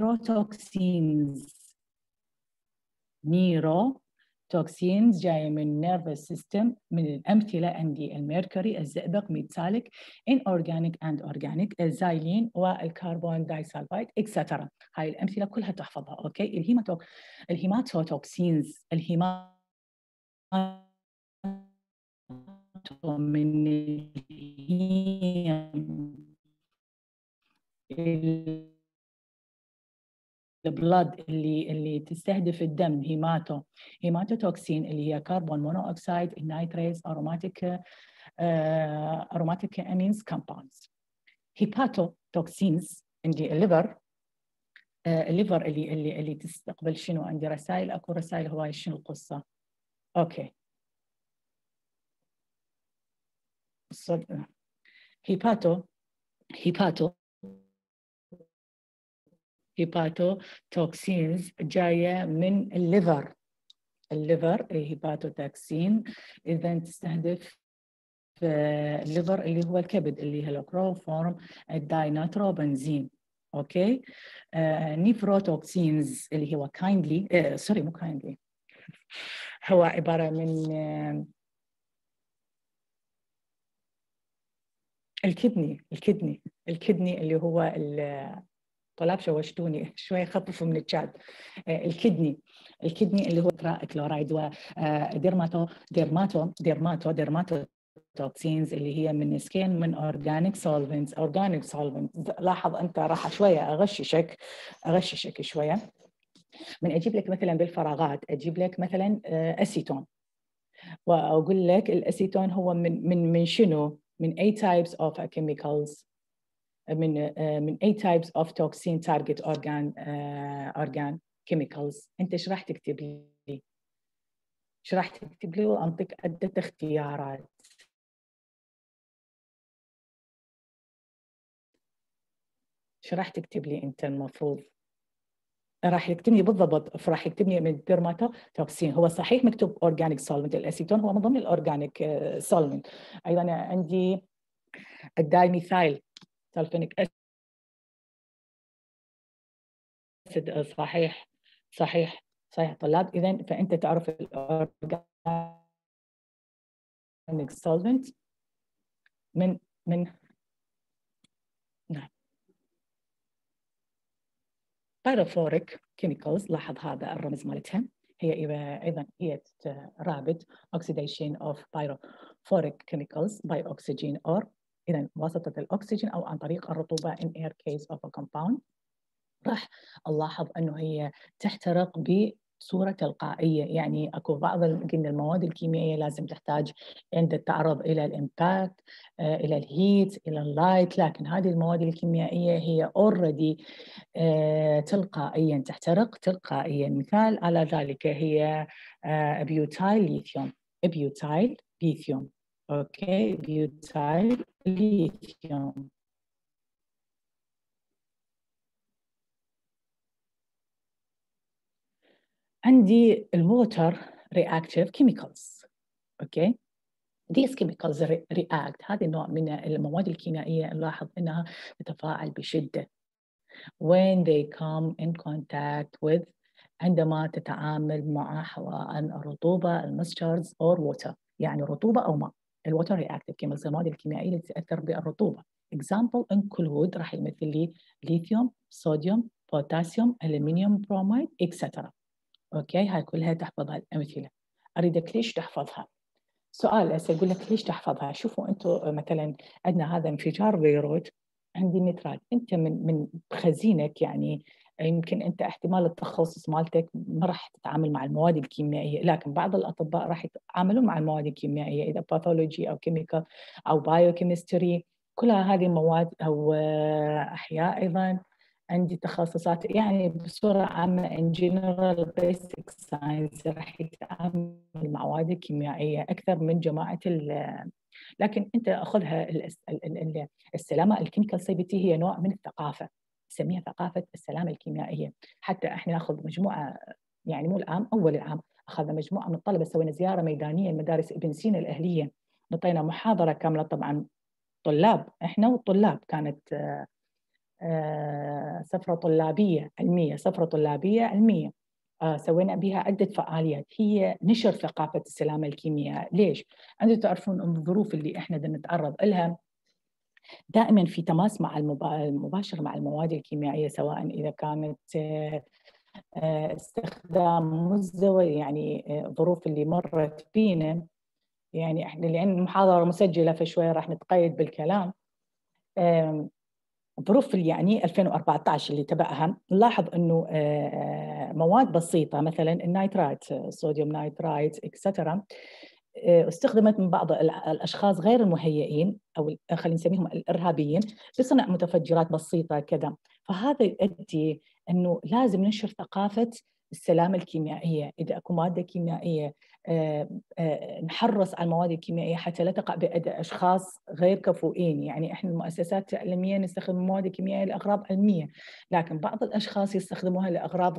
توكسينز جايه من نيرفس سيستم. من الامثله عندي الميركوري، الزئبق، ميتاليك، inorganic and organic، الزايلين والكربون دايسلفايد اكسترا. هاي الامثله كلها تحفظها. اوكي؟ الهيماتوتوكسينز من البلاد اللي تستهدف الدم. هيماتوتوكسين اللي هي كربون مونوكسيد، النيتريز، aromatic amines compounds. هيباتوتوكسينز عندي الليفر الليفر اللي تستقبل شنو؟ عندي رسائل، اكو رسائل هواي، شنو القصه؟ اوكي. هيباتو توكسينز جايه من الليفر. الهيباتوتوكسين اذا تستهدف الليفر اللي هو الكبد، اللي هي الكلوروفورم الداينيتروبنزين. اوكي. نيفروتوكسينز اللي هو كايندلي، سوري مو كايندلي، هو عباره من الكدني اللي هو طلاب شوشتوني شوي، خففوا من الشات. الكدني اللي هو كلورايد وديرماتو توكسينز اللي هي من سكين، من اورجانيك سولفنتس. لاحظ انت راح شويه اغششك شويه. من اجيب لك مثلا بالفراغات، اجيب لك مثلا اسيتون، واقول لك الاسيتون هو من شنو؟ من اي types of chemicals، من اي types of toxin target organ chemicals. انت ايش راح تكتب لي؟ وانطيك عده اختيارات. ايش راح تكتب لي انت؟ المفروض راح يكتب لي بالضبط، راح يكتب لي من ديرماتوتوكسين. هو صحيح مكتوب اورجانيك سولفنت، الاسيتون هو من ضمن الاورجانيك سولفنت. ايضا عندي الدايميثايل سلفونيك اسيد. صحيح طلاب. اذا فانت تعرف الاورجانيك سولفنت من نعم. بايروفلوريك كيميكالز، لاحظ هذا الرمز مالتها، هي ايضا هي رابط oxidation of pyrophoric chemicals by oxygen or اذا بواسطه الاكسجين او عن طريق الرطوبه in air case of a compound. راح نلاحظ انه هي تحترق بصوره تلقائيه، يعني اكو بعض قلنا المواد الكيميائيه لازم تحتاج عند التعرض الى الامباكت، الى الهيت، الى اللايت، لكن هذه المواد الكيميائيه هي اوريدي تلقائيا تحترق تلقائيا. مثال على ذلك هي بيوتايل ليثيوم. اوكي، بيوتايل ليثيوم. عندي الووتر رياكتيف كيميكالز. اوكي، these chemicals react، هذه النوع من المواد الكيميائيه نلاحظ انها تتفاعل بشده when they come in contact with، عندما تتعامل مع حواء الرطوبه المسترز or water، يعني رطوبه او ماء. الووتر رياكتيف كيميكالز المواد الكيميائيه التي تاثر بالرطوبه. example include، راح يمثل لي ليثيوم، صوديوم، بوتاسيوم، ألمنيوم بروميد، etc. اوكي، هاي كلها تحفظها الامثله. اريدك ليش تحفظها؟ سؤال هسه يقول لك ليش تحفظها؟ شوفوا انتم مثلا عندنا هذا انفجار بيروت، عندي نترات، انت من خزينك يعني يمكن انت احتمال التخصص مالتك ما راح تتعامل مع المواد الكيميائيه، لكن بعض الاطباء راح يتعاملون مع المواد الكيميائيه، اذا باثولوجي او كيميكال او بايوكيمستري، كلها هذه المواد، او احياء ايضا. عندي تخصصات يعني بصورة عامة in general basic science راح يتعامل مع مواد كيميائية أكثر من جماعة لكن أنت أخذها السلامة الكيميكال سيفتي هي نوع من الثقافة، نسميها ثقافة السلامة الكيميائية. حتى احنا ناخذ مجموعة، يعني مو العام، أول العام أخذنا مجموعة من الطلبة، سوينا زيارة ميدانية لمدارس ابن سينا الأهلية، نطينا محاضرة كاملة طبعا طلاب، احنا والطلاب، كانت سفرة طلابية علمية. سوينا بها عدة فعاليات هي نشر ثقافة السلامة الكيميائية. ليش؟ أنتم تعرفون أن الظروف اللي إحنا نتعرض لها دائما في تماس مع المباشر مع المواد الكيميائية، سواء إذا كانت استخدام مزدوج، يعني ظروف اللي مرت بينا، يعني إحنا لأن المحاضرة مسجلة فشوية راح نتقيد بالكلام. ظروف يعني 2014 اللي تبعها نلاحظ انه مواد بسيطه مثلا النايترايت، صوديوم نايترايت اكسترا، استخدمت من بعض الأشخاص غير المهيئين أو خلينا نسميهم الإرهابيين لصنع متفجرات بسيطة كذا. فهذا يؤدي أنه لازم ننشر ثقافة السلامة الكيميائية. إذا أكو مادة كيميائية نحرص على المواد الكيميائية حتى لا تقع بأيدي أشخاص غير كفؤين. يعني إحنا المؤسسات العلمية نستخدم مواد كيميائية لأغراض علمية، لكن بعض الأشخاص يستخدموها لأغراض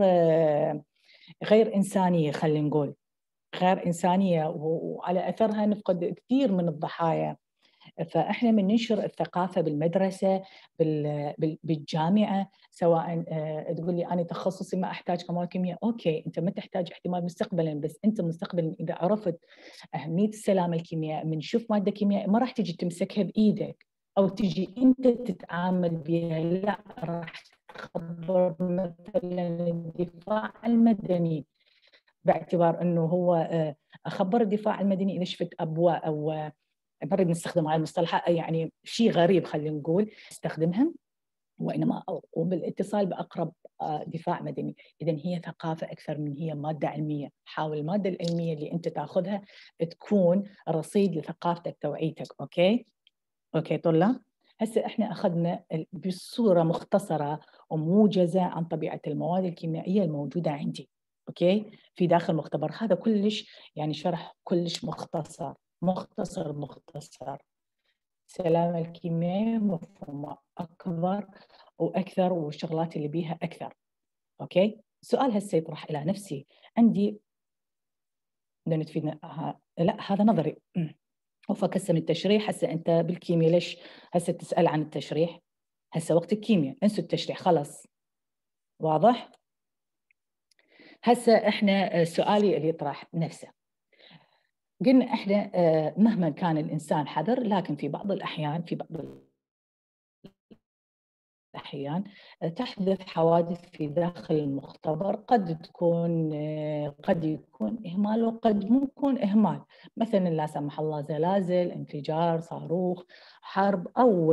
غير إنسانية، خلينا نقول غير إنسانية، وعلى أثرها نفقد كثير من الضحايا. فإحنا من ننشر الثقافة بالمدرسة بالجامعة، سواء تقول لي أنا تخصصي ما أحتاج كمواد كيمياء، أوكي أنت ما تحتاج احتمال مستقبلا، بس أنت مستقبلا إذا عرفت أهمية السلامة الكيميائية، من شوف مادة كيميائية ما راح تجي تمسكها بإيدك أو تجي أنت تتعامل بها، لا راح تخبر مثلا الدفاع المدني، باعتبار أنه هو أخبر الدفاع المدني إذا شفت أبواء أو نريد نستخدم هاي المصطلحات، يعني شيء غريب خلينا نقول استخدمهم، وإنما أقوم بالاتصال بأقرب دفاع مدني. إذن هي ثقافة أكثر من هي مادة علمية. حاول المادة العلمية اللي أنت تأخذها تكون رصيد لثقافتك توعيتك. أوكي طلاب، هسه إحنا أخذنا بصورة مختصرة وموجزة عن طبيعة المواد الكيميائية الموجودة عندي. أوكي، في داخل المختبر هذا كلش يعني شرح كلش مختصر. السلامة الكيميائية مفهومة أكبر وأكثر، والشغلات اللي بيها أكثر. أوكي، سؤال هسه يطرح إلى نفسي عندي، بدنا تفيدنا لا هذا نظري وفكسم التشريح. هسه أنت بالكيمياء ليش هسه تسأل عن التشريح؟ هسه وقت الكيمياء، انسوا التشريح خلاص، واضح؟ هسه إحنا سؤالي اللي يطرح نفسه، قلنا إحنا مهما كان الإنسان حذر، لكن في بعض الأحيان تحدث حوادث في داخل المختبر، قد يكون إهمال وقد مو يكون إهمال، مثلا لا سمح الله زلازل، انفجار، صاروخ، حرب، أو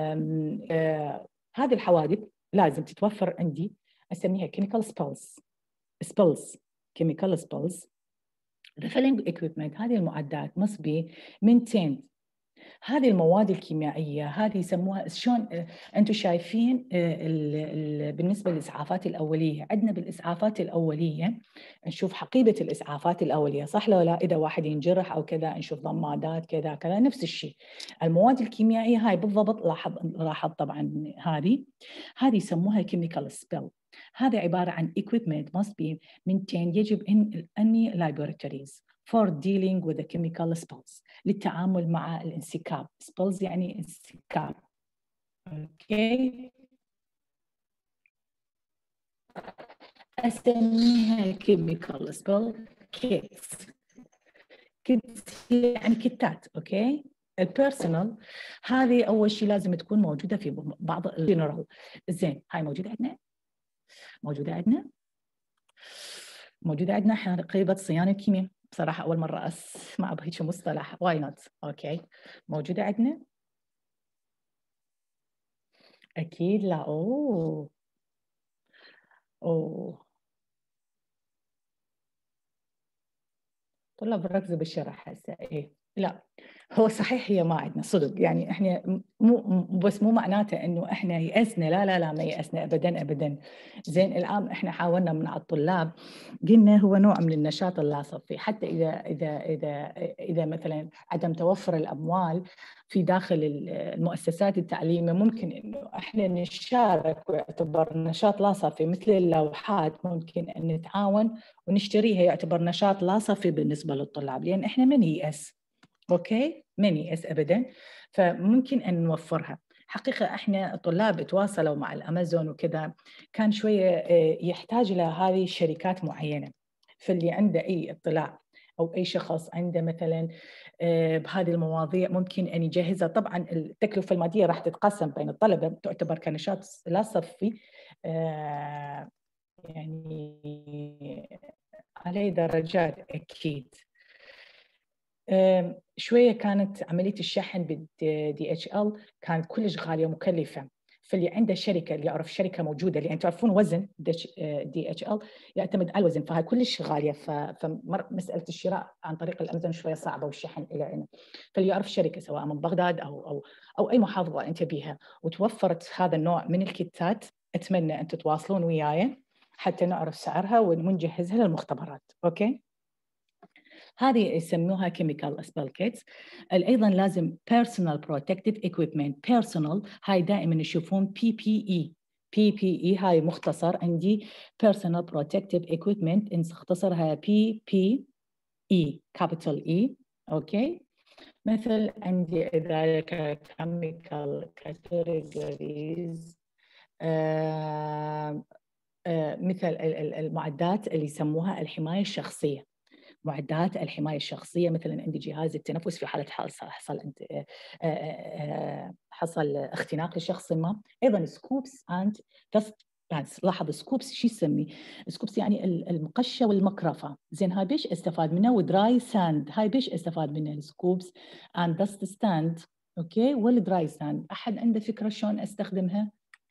هذه الحوادث لازم تتوفر عندي أسميها chemical spills. chemical spills the following equipment، هذه المعدات must be maintained. هذه المواد الكيميائية هذه يسموها شلون أنتم شايفين بالنسبة للإسعافات الأولية، عندنا بالإسعافات الأولية نشوف حقيبة الإسعافات الأولية، صح لو لا؟ إذا واحد ينجرح أو كذا نشوف ضمادات كذا كذا، نفس الشيء. المواد الكيميائية هاي بالضبط، لاحظ طبعا هذه يسموها chemical spill. هذا عبارة عن equipment must be maintained، يجب in any laboratories for dealing with the chemical spills، للتعامل مع الانسكاب. spills يعني انسكاب. اوكي، اسميها chemical spill kits. يعني كتات. اوكي، البيرسونال هذه اول شيء لازم تكون موجوده في بعض الجنرال. زين، هاي موجوده عندنا احنا قريبه صيانه الكيمياء. بصراحة أول مرة أسمع بهيك مصطلح. واي نوت. أوكي، موجودة عندنا؟ أكيد لا. أوه طلاب ركزوا بالشرح هسه. إيه لا، هو صحيح هي ما عندنا صدق، يعني احنا مو معناته انه احنا يأسنا، لا ما يأسنا ابدا. زين، الان احنا حاولنا من الطلاب، قلنا هو نوع من النشاط اللاصقي، حتى اذا مثلا عدم توفر الاموال في داخل المؤسسات التعليميه، ممكن انه احنا نشارك ويعتبر نشاط لاصقي، مثل اللوحات ممكن ان نتعاون ونشتريها، يعتبر نشاط لاصقي بالنسبه للطلاب، لان احنا ما نيأس. اوكي، ما نيأس ابدا، فممكن ان نوفرها. حقيقه احنا الطلاب تواصلوا مع الامازون وكذا، كان شويه يحتاج الى هذه الشركات معينه، فاللي عنده اي اطلاع او اي شخص عنده مثلا بهذه المواضيع ممكن ان يجهزها. طبعا التكلفه الماديه راح تتقسم بين الطلبه، تعتبر كنشاط لا صفي يعني عليه درجات اكيد. شوية كانت عملية الشحن بالDHL كانت كلش غالية ومكلفة، فاللي عنده شركه، اللي يعرف شركه موجوده، اللي تعرفون وزن DHL يعتمد على الوزن، فهاي كلش غاليه، فمساله الشراء عن طريق الامازون شويه صعبه والشحن الى هنا. فاللي يعرف شركه سواء من بغداد او اي محافظه انت بيها وتوفرت هذا النوع من الكيتات، اتمنى ان تتواصلون وياي حتى نعرف سعرها ونجهزها للمختبرات. اوكي، هذه يسموها chemical spell kits. ايضا لازم personal protective equipment. personal هاي دائما يشوفون PPE هاي مختصر عندي personal protective equipment، نختصرها PPE capital E. اوكي، مثل عندي ذلك chemical categories، مثل المعدات اللي يسموها الحماية الشخصية. معدات الحماية الشخصية مثلا عندي جهاز التنفس في حالة حصل اختناق لشخص ما. أيضا سكوبس أند دست بانس. لاحظ سكوبس شو يسمي؟ سكوبس يعني المقشة والمكرفة. زين هاي بيش استفاد منها؟ ودراي ساند هاي بيش استفاد منها؟ السكوبس أند دست ستاند. أوكي، والدراي ساند أحد عنده فكرة شلون أستخدمها؟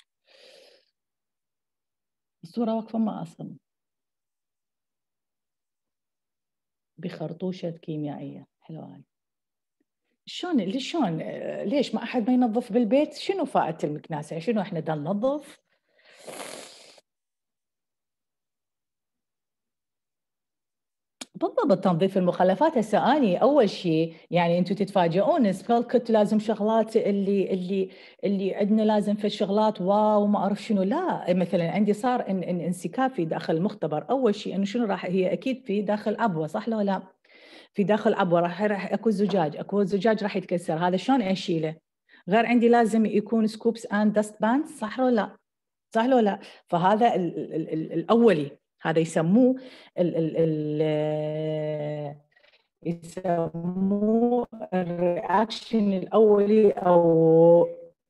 الصورة واقفة ما أصلا بخرطوشة كيميائية. حلوة هاي. شلون ليش ما أحد ما ينظف بالبيت؟ شنو فائدة المكنسة؟ شنو إحنا دا ننظف؟ بالضبط، تنظيف المخلفات. هسه أني أول شيء يعني أنتم تتفاجئون سبيل كت لازم شغلات اللي عندنا لازم في الشغلات واو ما أعرف شنو. لا، مثلا عندي صار إن انسكاب في داخل المختبر. أول شيء إنه شنو راح هي أكيد في داخل عبوة، صح لو لا؟ في داخل عبوة راح اكو الزجاج راح يتكسر. هذا شلون اشيله؟ غير عندي لازم يكون سكوبس اند دست باند، صح ولا لا؟ صح ولا لا؟ فهذا الاولي، هذا يسموه يسموه الرياكشن الاولي، او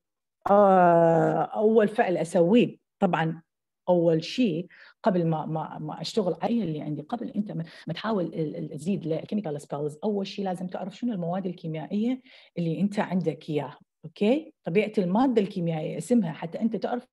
اول فعل اسويه. طبعا اول شيء قبل ما اشتغل على اللي عندي، قبل انت ما تحاول تزيد الكيميكال سبيلز، اول شيء لازم تعرف شنو المواد الكيميائيه اللي انت عندك اياها. اوكي، طبيعه الماده الكيميائيه اسمها حتى انت تعرف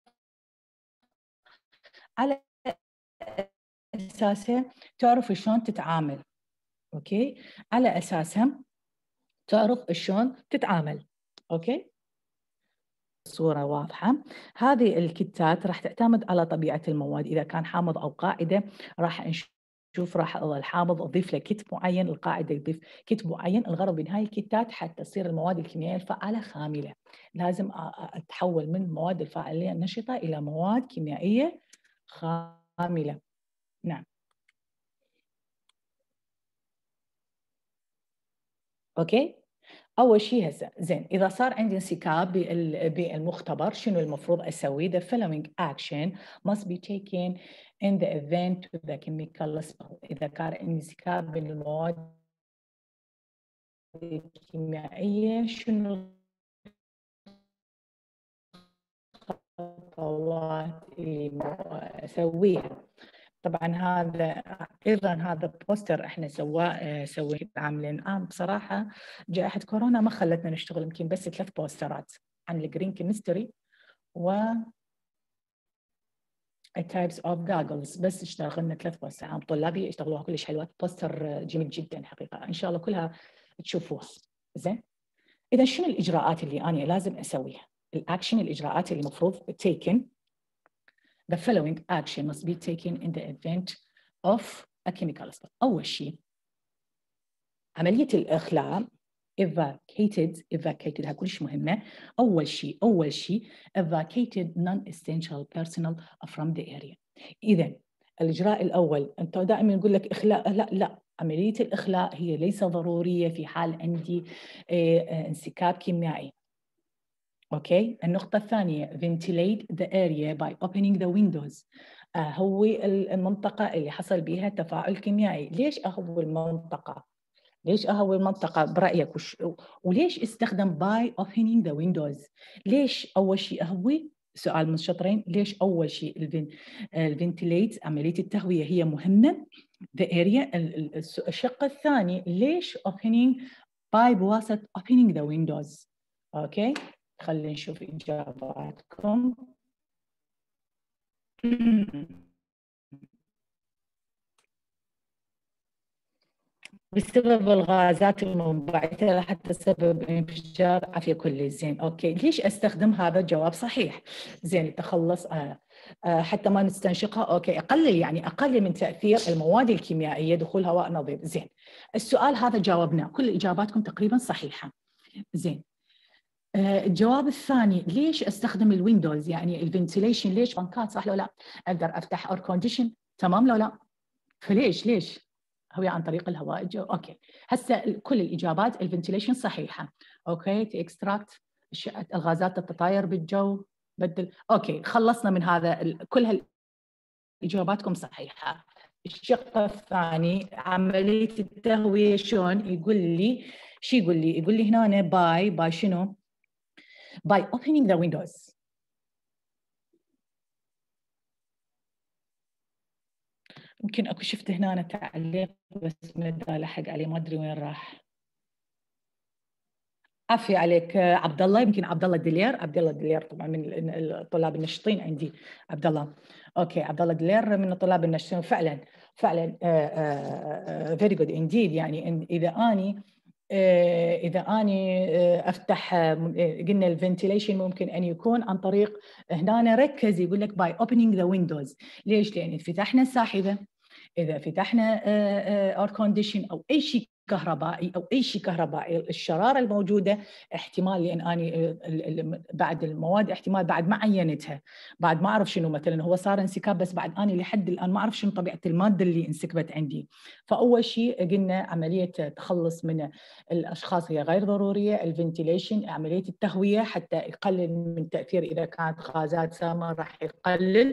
على اساسها تعرف شلون تتعامل. اوكي، على اساسها تعرف شلون تتعامل. اوكي، صورة واضحة. هذه الكتات راح تعتمد على طبيعة المواد. إذا كان حامض أو قاعدة راح نشوف راح الحامض أضيف له كت معين، القاعدة يضيف كت معين. الغرض من هاي الكتات حتى تصير المواد الكيميائية الفعالة خاملة. لازم أتحول من المواد الفاعلية النشطة إلى مواد كيميائية خاملة. نعم. أوكي، أول شيء هسه زين إذا صار عندي انسكاب بالمختبر شنو المفروض أسوي؟ The following action must be taken in the event of the chemical spill. إذا كان انسكاب بالمواد الكيميائية شنو الخطوات اللي أسويها؟ طبعا هذا بوستر احنا سوينا عاملين بصراحه جائحه كورونا ما خلتنا نشتغل، يمكن بس 3 بوسترات عن الجرين كيمستري و types of goggles. بس اشتغلنا 3 بوستر عام طلابي اشتغلوها كلش حلوه. بوستر جميل جدا حقيقه، ان شاء الله كلها تشوفوها. زين، اذا شنو الاجراءات اللي انا لازم اسويها؟ الاكشن، الاجراءات اللي المفروض taken. The following action must be taken in the event of a chemical spill. أول شيء عملية الإخلاء evacuated هاي كلش مهمة. أول شيء evacuated non-essential personnel from the area. إذا الإجراء الأول أنت دائما يقول لك إخلاء، لا عملية الإخلاء هي ليس ضرورية في حال عندي انسكاب كيميائي. اوكي، النقطة الثانية ventilate the area by opening the windows. هوي المنطقة اللي حصل بها تفاعل كيميائي. ليش أهوي المنطقة؟ برأيك وليش استخدم by opening the windows؟ ليش أول شيء أهوي؟ سؤال من الشطرين. ليش أول شيء الفنتيليت عملية التهوية هي مهمة the area؟ الشق الثاني ليش opening by بواسطة opening the windows؟ اوكي، خلينا نشوف إجاباتكم. بسبب الغازات المنبعثة حتى سبب انفجار عافية كلي. زين أوكي، ليش أستخدم هذا الجواب صحيح؟ زين التخلص حتى ما نستنشقها. أوكي، أقلل من تأثير المواد الكيميائية دخول هواء نظيف. زين السؤال هذا جاوبناه، كل إجاباتكم تقريبا صحيحة. زين الجواب الثاني، ليش استخدم الويندوز يعني الفنتيليشن؟ ليش بنكات؟ صح لو لا؟ اقدر افتح اير كونديشن، تمام لو لا؟ فليش هوية عن طريق الهواء الجو. اوكي هسه كل الاجابات الفنتيليشن صحيحه. اوكي تكستراكت الغازات تتطاير بالجو، بدل. اوكي خلصنا من هذا كل اجاباتكم صحيحه. الشق الثاني عمليه التهويه شلون؟ يقول لي هنا باي شنو؟ by opening the windows. يمكن اكو شفت هنا أنا تعليق بس ما لحق عليه، ما ادري وين راح. عافية عليك عبد الله، يمكن عبد الله دلير طبعا من الطلاب النشطين عندي. عبد الله اوكي، عبد الله دلير من الطلاب النشطين فعلا very good indeed. يعني إذا أني أفتح قلنا الفنتيليشن ممكن أن يكون عن طريق هنا نركز يقول لك by opening the windows. ليش؟ لأن فتحنا الساحبة، إذا فتحنا air condition أو أي شيء كهربائي الشرارة الموجودة احتمال، لأن أنا بعد المواد احتمال بعد ما عينتها، بعد ما أعرف شنو مثلا هو صار انسكاب، بس بعد أنا لحد الآن ما أعرف شنو طبيعة المادة اللي انسكبت عندي. فأول شيء قلنا عملية تخلص من الأشخاص هي غير ضرورية، الفنتيليشن عملية التهوية حتى يقلل من تأثير، إذا كانت غازات سامة راح يقلل،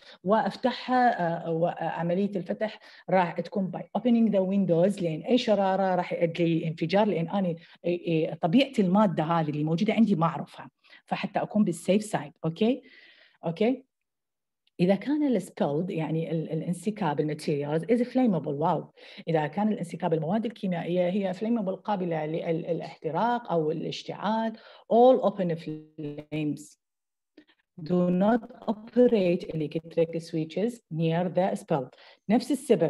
وافتحها وعمليه الفتح راح تكون باي opening the windows، لان اي شراره راح يؤدي انفجار، لان انا طبيعه الماده هذه اللي موجوده عندي ما اعرفها، فحتى اكون بالسيف سايد. اوكي إذا كان السبيلد يعني الانسكاب الماتيريالز is flammable. واو، إذا كان الانسكاب المواد الكيميائية هي flammable قابلة للاحتراق أو الاشتعال، all open flames do not operate electric switches near the spill. نفس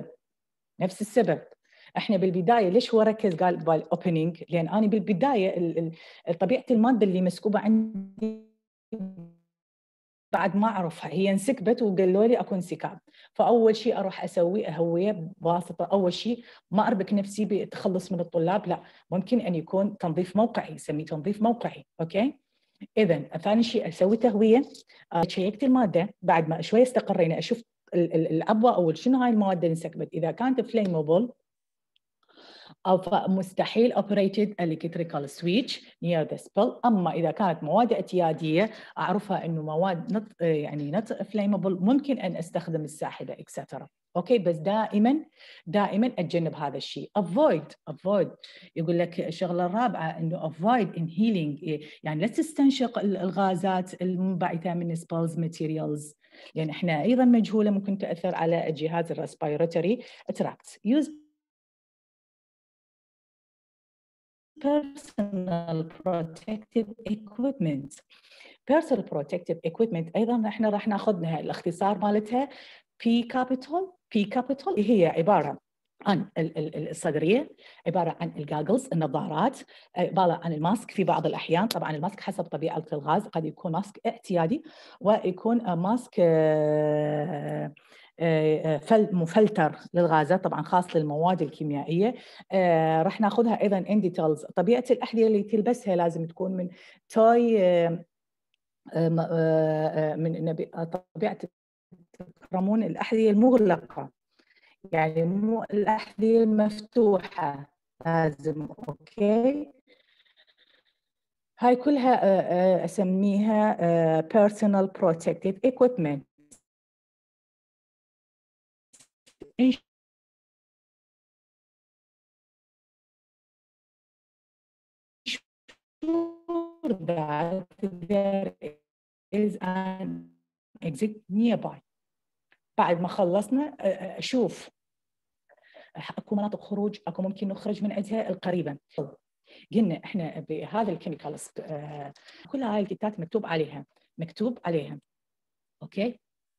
السبب احنا بالبدايه ليش هو ركز قال بالاوبننج؟ لان انا بالبدايه طبيعه الماده اللي مسكوبه عندي بعد ما اعرفها، هي انسكبت وقالوا لي اكو انسكاب، فاول شيء اروح اسوي اهويه بواسطه، اول شيء ما اربك نفسي بالتخلص من الطلاب، لا، ممكن ان يكون تنظيف موقعي، يسميه تنظيف موقعي. اوكي إذا ثاني شيء أسوي تهوية، شيكت المادة بعد ما شوي استقرينا، أشوف العبوة أو شنو هاي المواد اللي انسكبت، إذا كانت فليمبل أو مستحيل operated electrical switch near the spill. أما إذا كانت مواد اعتيادية أعرفها إنه مواد not flammable، ممكن أن أستخدم الساحبة etc. اوكي بس دائما اتجنب هذا الشيء. avoid يقول لك الشغله الرابعه انه avoid inhaling، يعني لا تستنشق الغازات المنبعثه من spills materials، لان احنا ايضا مجهوله ممكن تاثر على الجهاز الريسبيراتوري تراكت. use personal protective equipment ايضا احنا راح ناخذها الاختصار مالتها P capital هي عباره عن الصدريه، عباره عن الجاجلز النظارات، عباره عن الماسك في بعض الاحيان، طبعا الماسك حسب طبيعه الغاز قد يكون ماسك اعتيادي ويكون ماسك مفلتر للغازات، طبعا خاص للمواد الكيميائيه. راح ناخذها ايضا ان ديتيلز. طبيعه الاحذيه اللي تلبسها لازم تكون من توي من طبيعه تكرمون الاحذيه المغلقه، يعني مو الاحذيه المفتوحه لازم. اوكي هاي كلها اسميها personal protective equipment. that there is an exit nearby. بعد ما خلصنا اشوف اكو مناطق خروج، اكو ممكن نخرج من عندها القريبه. قلنا احنا بهذا الكيميكالز كل هاي الكتات مكتوب عليها اوكي.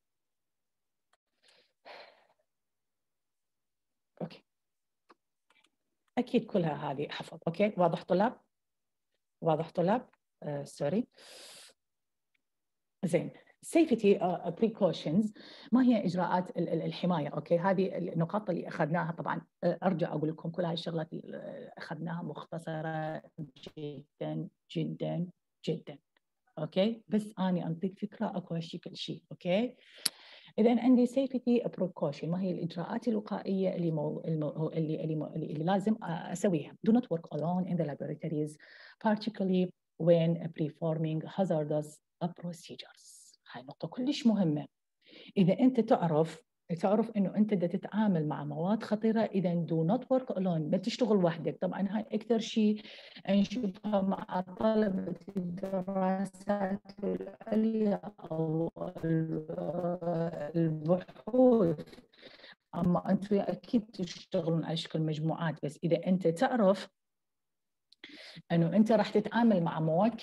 اكيد كلها هذه حفظ. اوكي واضح طلاب؟ سوري. زين. safety precautions، ما هي اجراءات الحمايه؟ اوكي هذه النقاط اللي اخذناها. طبعا ارجع اقول لكم كل هاي الشغلات اللي اخذناها مختصره جدا جدا جدا. اوكي بس اني انطيك فكره اكو هالشيء كل شيء. اوكي اذا عندي safety precaution، ما هي الاجراءات الوقائيه اللي لازم اسويها؟ do not work alone in the laboratories particularly when performing hazardous procedures. هاي نقطه كلش مهمه. اذا انت تعرف انه انت بدك تتعامل مع مواد خطيره، اذا do not work alone، ما تشتغل وحدك. طبعا هاي اكثر شيء نشوفها مع طلبه الدراسات العليا او البحوث، اما انتم اكيد تشتغلون على شكل مجموعات. بس اذا انت تعرف انه انت راح تتعامل مع مواد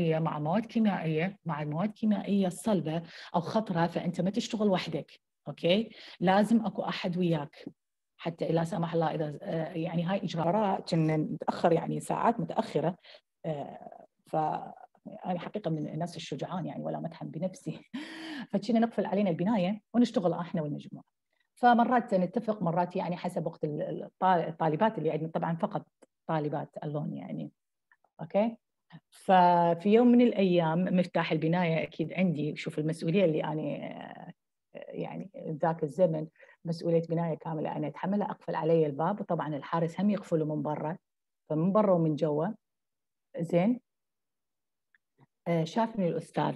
كيميائيه صلبه او خطره، فانت ما تشتغل وحدك. اوكي لازم اكو احد وياك، حتى لا سمح الله اذا يعني هاي اجراءات كنا متاخر، يعني ساعات متاخره. ف انا حقيقه من الناس الشجعان يعني، ولا مدحا بنفسي. فكنا نقفل علينا البنايه ونشتغل احنا والمجموعه. فمرات نتفق، مرات يعني حسب وقت الطالبات اللي عندنا، طبعا فقط طالبات اللون يعني. اوكي ففي يوم من الايام مفتاح البنايه اكيد عندي. شوف المسؤوليه اللي انا يعني ذاك الزمن مسؤوليه بنايه كامله انا اتحملها. اقفل علي الباب، وطبعا الحارس هم يقفلوا من برا، فمن برا ومن جوا. زين شافني الاستاذ،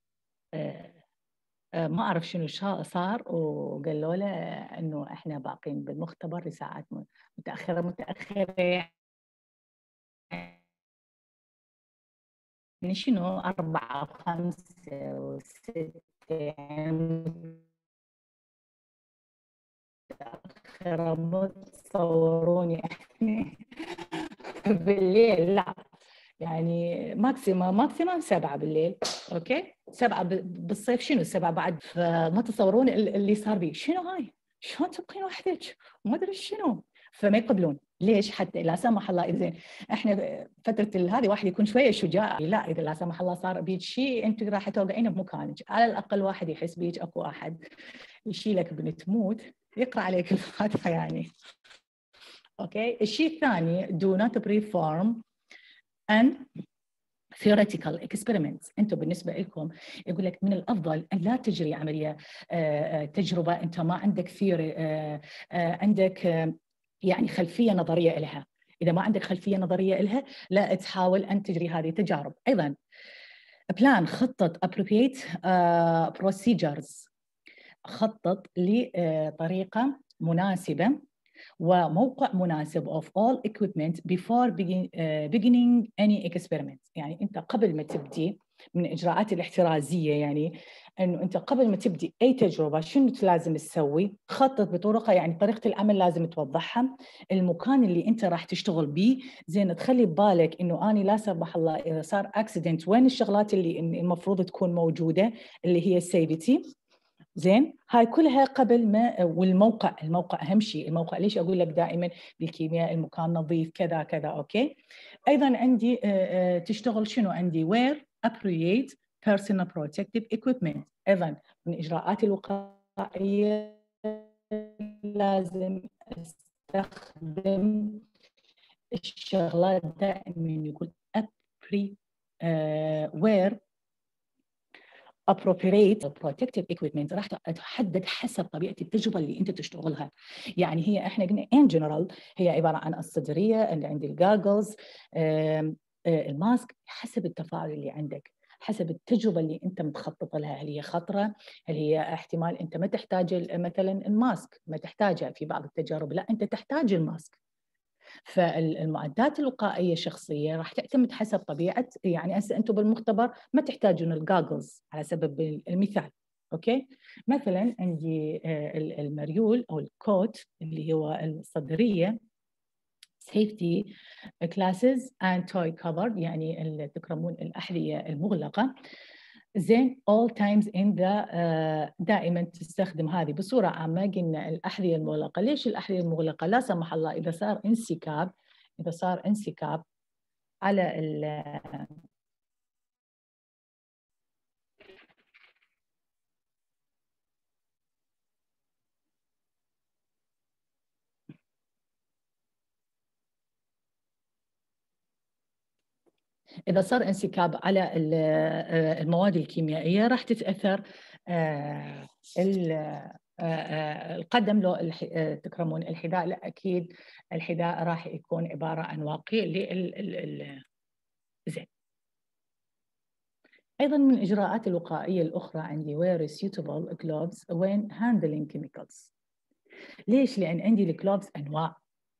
ما اعرف شنو صار، وقالوا له انه احنا باقين بالمختبر لساعات متاخره يعني شنو 4 و5 و6 يعني متأخرة. متصورون يعني بالليل؟ لا يعني ماكسيمم 7 بالليل. اوكي 7 بالصيف، شنو 7 بعد؟ فما تصورون اللي صار بي. شنو هاي؟ شلون تبقين وحدك؟ وما ادري شنو. فما يقبلون. ليش؟ حتى لا سمح الله اذا احنا فتره هذه واحد يكون شويه شجاع، لا اذا لا سمح الله صار بيك شيء انت راح توقعين بمكانك، على الاقل واحد يحس بيك، اكو احد يشيلك بنتموت يقرا عليك الفاتحه يعني. اوكي الشيء الثاني do not perform and theoretical experiments. انتم بالنسبه لكم يقول لك من الافضل ان لا تجري عمليه تجربه انت ما عندك ثيوري، عندك يعني خلفيه نظريه لها. اذا ما عندك خلفيه نظريه لها لا تحاول ان تجري هذه التجارب. ايضا بلان، خطط appropriate procedures، خطط لطريقه مناسبه وموقع مناسب of all equipment before beginning any experiment. يعني أنت قبل ما تبدي من الإجراءات الاحترازية، يعني أنه أنت قبل ما تبدي أي تجربة شنو لازم تسوي؟ خطط بطرقة، يعني طريقة العمل لازم توضحها، المكان اللي أنت راح تشتغل به، زين تخلي ببالك أنه أنا لا سمح الله إذا صار أكسيدنت وين الشغلات اللي المفروض تكون موجودة اللي هي السيفتي. زين هاي كلها قبل ما. والموقع، الموقع اهم شيء. الموقع ليش اقول لك دائما بالكيمياء المكان نظيف كذا كذا. اوكي ايضا عندي تشتغل شنو عندي wear appropriate personal protective equipment. ايضا من الاجراءات الوقائيه لازم استخدم الشغلات دائما يقول wear appropriate protective equipment، راح تحدد حسب طبيعه التجربه اللي انت تشتغلها. يعني هي احنا قلنا in general هي عباره عن الصدريه اللي عندي، الجاجلز، الماسك، حسب التفاعل اللي عندك، حسب التجربه اللي انت متخطط لها. هل هي خطره؟ هل هي احتمال انت ما تحتاج مثلا الماسك، ما تحتاجها في بعض التجارب، لا انت تحتاج الماسك. فالمعدات الوقائيه الشخصيه راح تعتمد حسب طبيعه، يعني هسه انتم بالمختبر ما تحتاجون الجاجلز على سبب المثال. اوكي مثلا عندي المريول او الكوت اللي هو الصدريه safety classes and toy cover، يعني اللي تكرمون الأحذية المغلقة. زين all times in the دائما تستخدم هذه بصورة عامة. قلنا الأحذية المغلقة. ليش الأحذية المغلقة؟ لا سمح الله إذا صار انسكاب على إذا صار انسكاب على المواد الكيميائية راح تتأثر القدم. لو تكرمون الحذاء، لا أكيد الحذاء راح يكون عبارة عن واقي زين. أيضاً من الإجراءات الوقائية الأخرى عندي wear suitable gloves when handling chemicals. ليش؟ لأن عندي الجلوفز أنواع.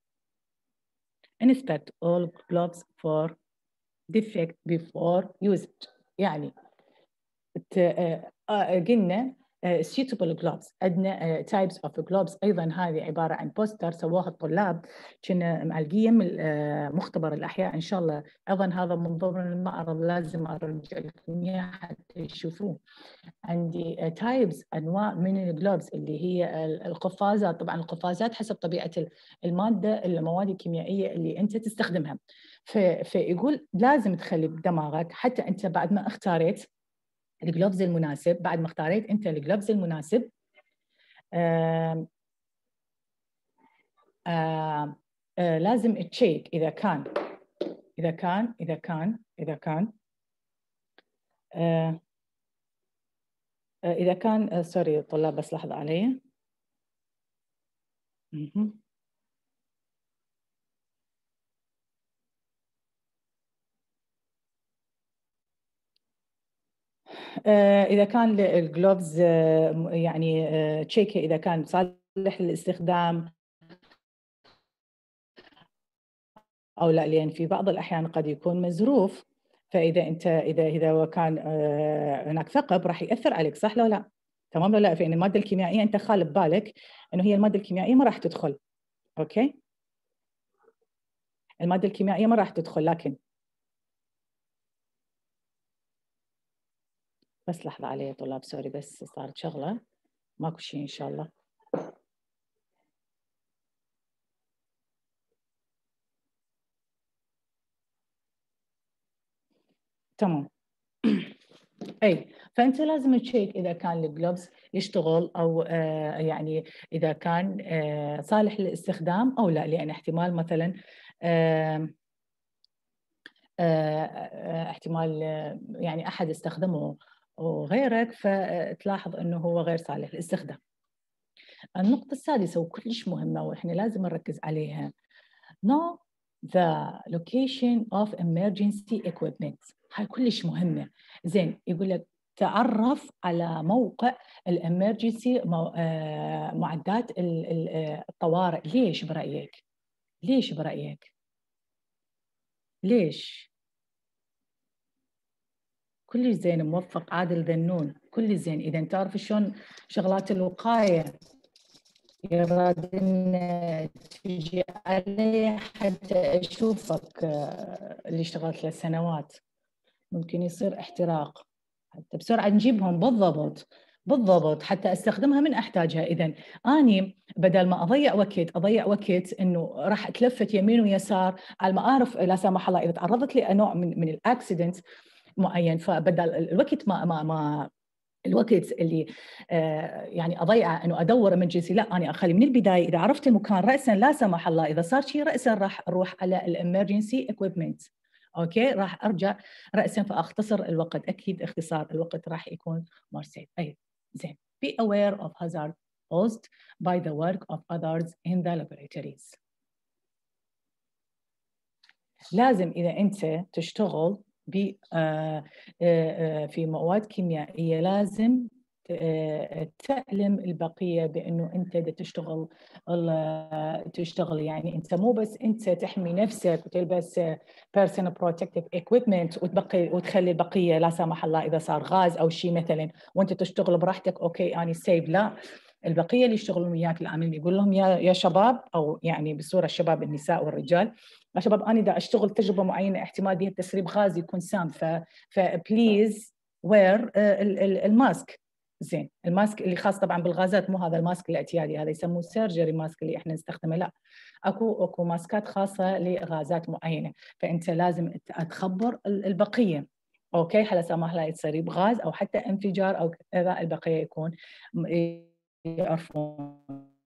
inspect all gloves for defect before usage. يعني قلنا suitable gloves. عندنا types of gloves. أيضاً هذه عبارة عن بوستر سووها الطلاب كنا معلقين من مختبر الأحياء إن شاء الله. أيضاً هذا من ضمن المعرض لازم أرجع لكم إياه حتى تشوفوه. عندي types أنواع من الجلوفز اللي هي القفازات. طبعاً القفازات حسب طبيعة المادة المواد الكيميائية اللي أنت تستخدمها. فيقول لازم تخلي بدماغك حتى أنت بعد ما اختاريت الجلوفز المناسب، بعد ما اختاريت أنت الجلوفز المناسب لازم تشيك إذا كان سوري طلاب بس لحظة علي. إذا كان الجلوفز يعني تشيك إذا كان صالح للاستخدام أو لا، لأن في بعض الأحيان قد يكون مزروف. فإذا أنت إذا كان هناك ثقب راح يأثر عليك، صح لو لا؟ تمام لو لا؟ فإن المادة الكيميائية أنت خالب بالك إنه هي المادة الكيميائية ما راح تدخل. أوكي؟ المادة الكيميائية ما راح تدخل. لكن بس لحظة علي يا طلاب، سوري بس صارت شغلة ماكو شيء إن شاء الله. تمام. أي فأنت لازم تشيك إذا كان الجلوفز يشتغل أو يعني إذا كان صالح للاستخدام أو لا، لأن احتمال مثلا احتمال يعني أحد استخدمه وغيرك فتلاحظ أنه هو غير صالح للاستخدام. النقطة السادسة وكلش مهمة وإحنا لازم نركز عليها. know the location of emergency equipment. هاي كلش مهمة. زين يقول لك تعرف على موقع الامرجنسي معدات الطوارئ. ليش برأيك؟ ليش؟ كلش زين. موفق عادل ذنون. كلش زين. إذا تعرف شلون شغلات الوقاية يراد إن تجي علي حتى أشوفك اللي اشتغلت 3 سنوات ممكن يصير احتراق، حتى بسرعة نجيبهم بالضبط حتى أستخدمها من أحتاجها. إذن أني بدل ما أضيع وقت إنه راح أتلفت يمين ويسار على ما أعرف لا سمح الله إذا تعرضت لي نوع من الأكسيدنت معين، فبدل الوقت اللي يعني أضيعه إنه أدور إمرجنسي، لا أنا أخلي من البداية إذا عرفت المكان رأساً لا سمح الله إذا صار شيء رأساً راح أروح على الإمرجنسي إكويبمنت. أوكي راح أرجع رأساً فأختصر الوقت. أكيد اختصار الوقت راح يكون more safe. أي زين. Be aware of hazard posed by the work of others in the laboratories. لازم إذا أنت تشتغل في مواد كيميائية لازم تعلم البقية بأنه أنت تشتغل يعني أنت مو بس أنت تحمي نفسك وتلبس personal protective equipment وتخلي البقية لا سمح الله إذا صار غاز أو شيء مثلا وأنت تشتغل براحتك أوكي أنا سيف. لا البقيه اللي يشتغلون وياك العاملين يقول لهم يا شباب، او يعني بصوره الشباب النساء والرجال، يا شباب انا اذا اشتغل تجربه معينه احتمال بها تسريب غاز يكون سام، فبليز وير الماسك. زين، الماسك اللي خاص طبعا بالغازات، مو هذا الماسك الاعتيادي، هذا يسموه سيرجري ماسك اللي احنا نستخدمه، لا، اكو ماسكات خاصه لغازات معينه، فانت لازم تخبر البقيه، اوكي، على سماح لا يتسرب غاز او حتى انفجار او كذا، البقيه يكون يعرفون.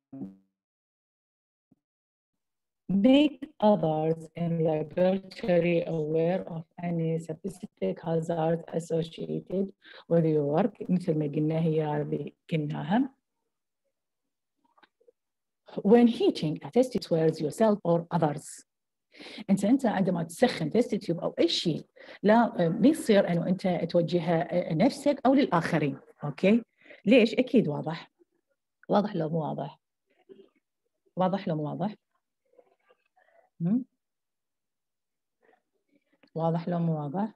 Make others in laboratory aware of any specific hazards associated with your work. مثل ما قلنا هي هذه قلناها. When heating a test tube yourself or others. انت عندما تسخن تيست تيوب او اي شيء، لا بيصير انه انت توجهها نفسك او للاخرين، اوكي؟ ليش؟ اكيد واضح. واضح لو مو واضح؟ واضح لو مو واضح؟ واضح لو مو واضح؟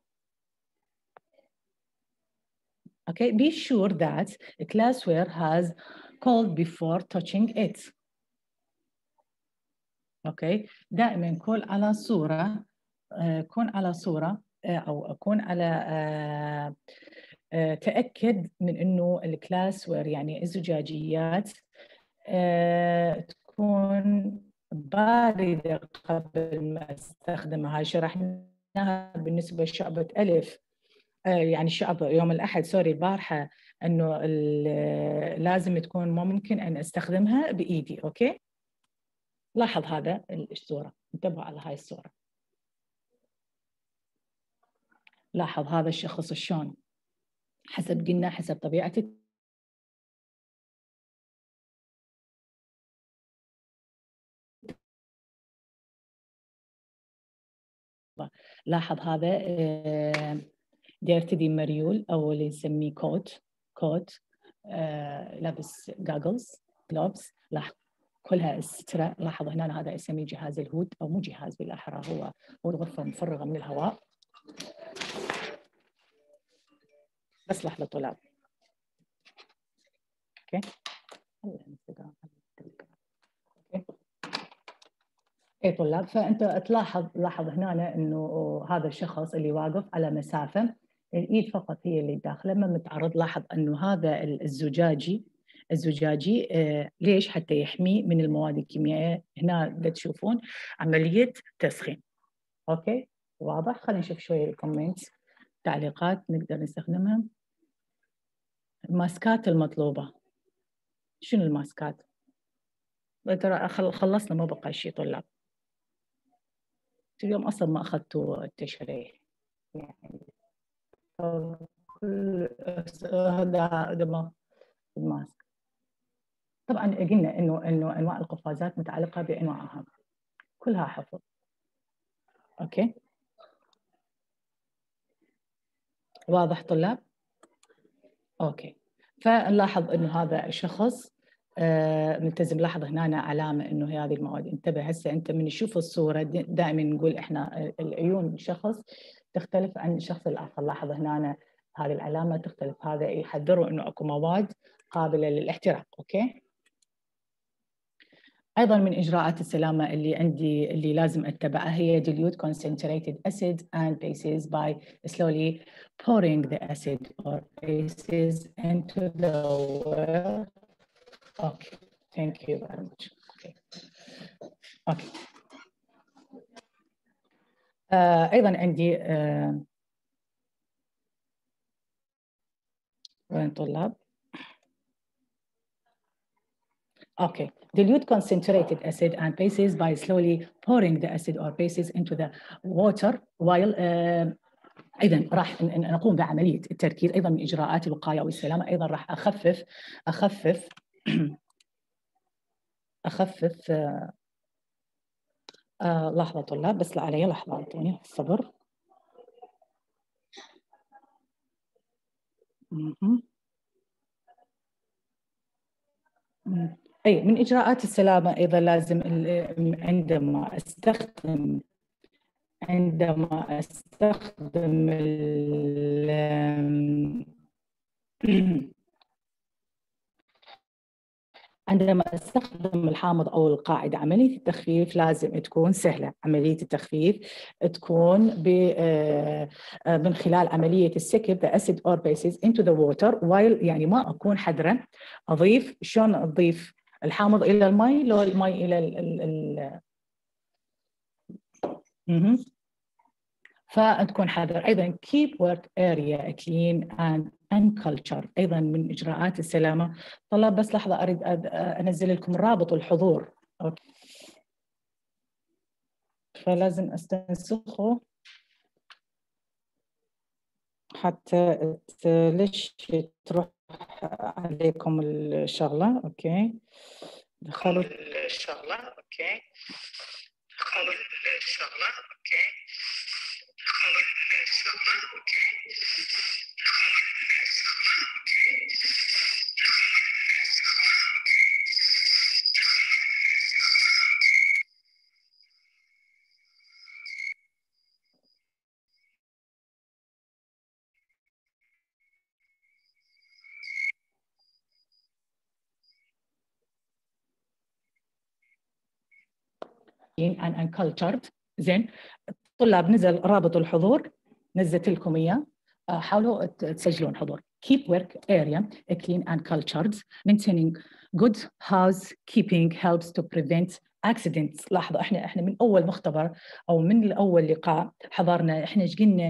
Okay, be sure that glassware has cooled before touching it. Okay, دائما كون على صورة، كون على صورة أو أكون على تأكد من إنه الكلاسوير يعني الزجاجيات تكون باردة قبل ما استخدمها. هاي شرحناها بالنسبة لشعبة ألف، يعني شعب يوم الأحد سوري البارحة، إنه لازم تكون ما ممكن أن أستخدمها بإيدي. أوكي، لاحظ هذا الصورة، انتبهوا على هاي الصورة، لاحظ هذا الشخص شلون حسب قلنا حسب طبيعة لاحظ هذا ديرتدي مريول أو اللي نسميه كوت لابس جاجلز جلوبس، لاحظ كلها سترة. لاحظ هنا هذا يسميه جهاز الهود، أو مو جهاز بالأحرى، هو الغرفة المفرغة من الهواء. بس لحظة طلاب، أوكي. اي طلاب، فانت لاحظ هنا انه هذا الشخص اللي واقف على مسافه، الايد فقط هي اللي داخله، ما متعرض. لاحظ انه هذا الزجاجي ليش؟ حتى يحميه من المواد الكيميائيه. هنا تشوفون عمليه تسخين. اوكي واضح؟ خلينا نشوف شويه الكومنتس، تعليقات نقدر نستخدمها. الماسكات المطلوبه، شنو الماسكات؟ ترى خلصنا، ما بقى شيء طلاب. اليوم اصلا ما اخذتوا التشريح يعني، هذا ما الماسك. طبعا قلنا انه انواع القفازات متعلقه بانواعها كلها حفظ. اوكي واضح طلاب؟ اوكي، فنلاحظ انه هذا الشخص ملتزم. لاحظ هنا علامه انه هذه المواد. انتبه هسه انت من تشوف الصوره دائما نقول احنا العيون الشخص تختلف عن الشخص الاخر. لاحظ هنا هذه العلامه تختلف، هذا يحذروا انه اكو مواد قابله للاحتراق. اوكي، ايضا من اجراءات السلامه اللي عندي اللي لازم اتبعها هي dilute concentrated acid and bases by slowly pouring the acid or bases into the well. Okay, thank you very much. Okay. ايضا عندي وين طلاب؟ Okay, dilute concentrated acid and bases by slowly pouring the acid or bases into the water while ايضا راح نقوم بعمليه التركيز. ايضا من اجراءات الوقايه والسلامه، ايضا راح اخفف لحظه طلاب، بس لا علي لحظه، اعطوني صبر. اي من اجراءات السلامه ايضا لازم عندما استخدم عندما استخدم الحامض أو القاعدة، عملية التخفيف لازم تكون سهلة. عملية التخفيف تكون من خلال عملية السكب the acid or bases into the water while، يعني ما أكون حذرة أضيف. شلون أضيف الحامض إلى المي؟ لو المي إلى فتكون حذر. أيضا keep work area clean and culture، أيضا من إجراءات السلامة. طلاب بس لحظة، أريد أنزل لكم رابط الحضور. أوكي. فلازم أستنسخه حتى ليش تروح عليكم الشغلة. أوكي، دخلوا الشغلة. أوكي، دخلوا الشغلة. أوكي، دخلوا الشغلة. أوكي. and uncultured. زين، طلاب نزل رابط الحضور، نزلت لكم إياه، حاولوا تسجلون حضور. Keep work area clean and cultured. Maintaining good housekeeping helps to prevent accidents. لاحظوا احنا من اول مختبر او من اول لقاء حضرنا، احنا ايش قلنا؟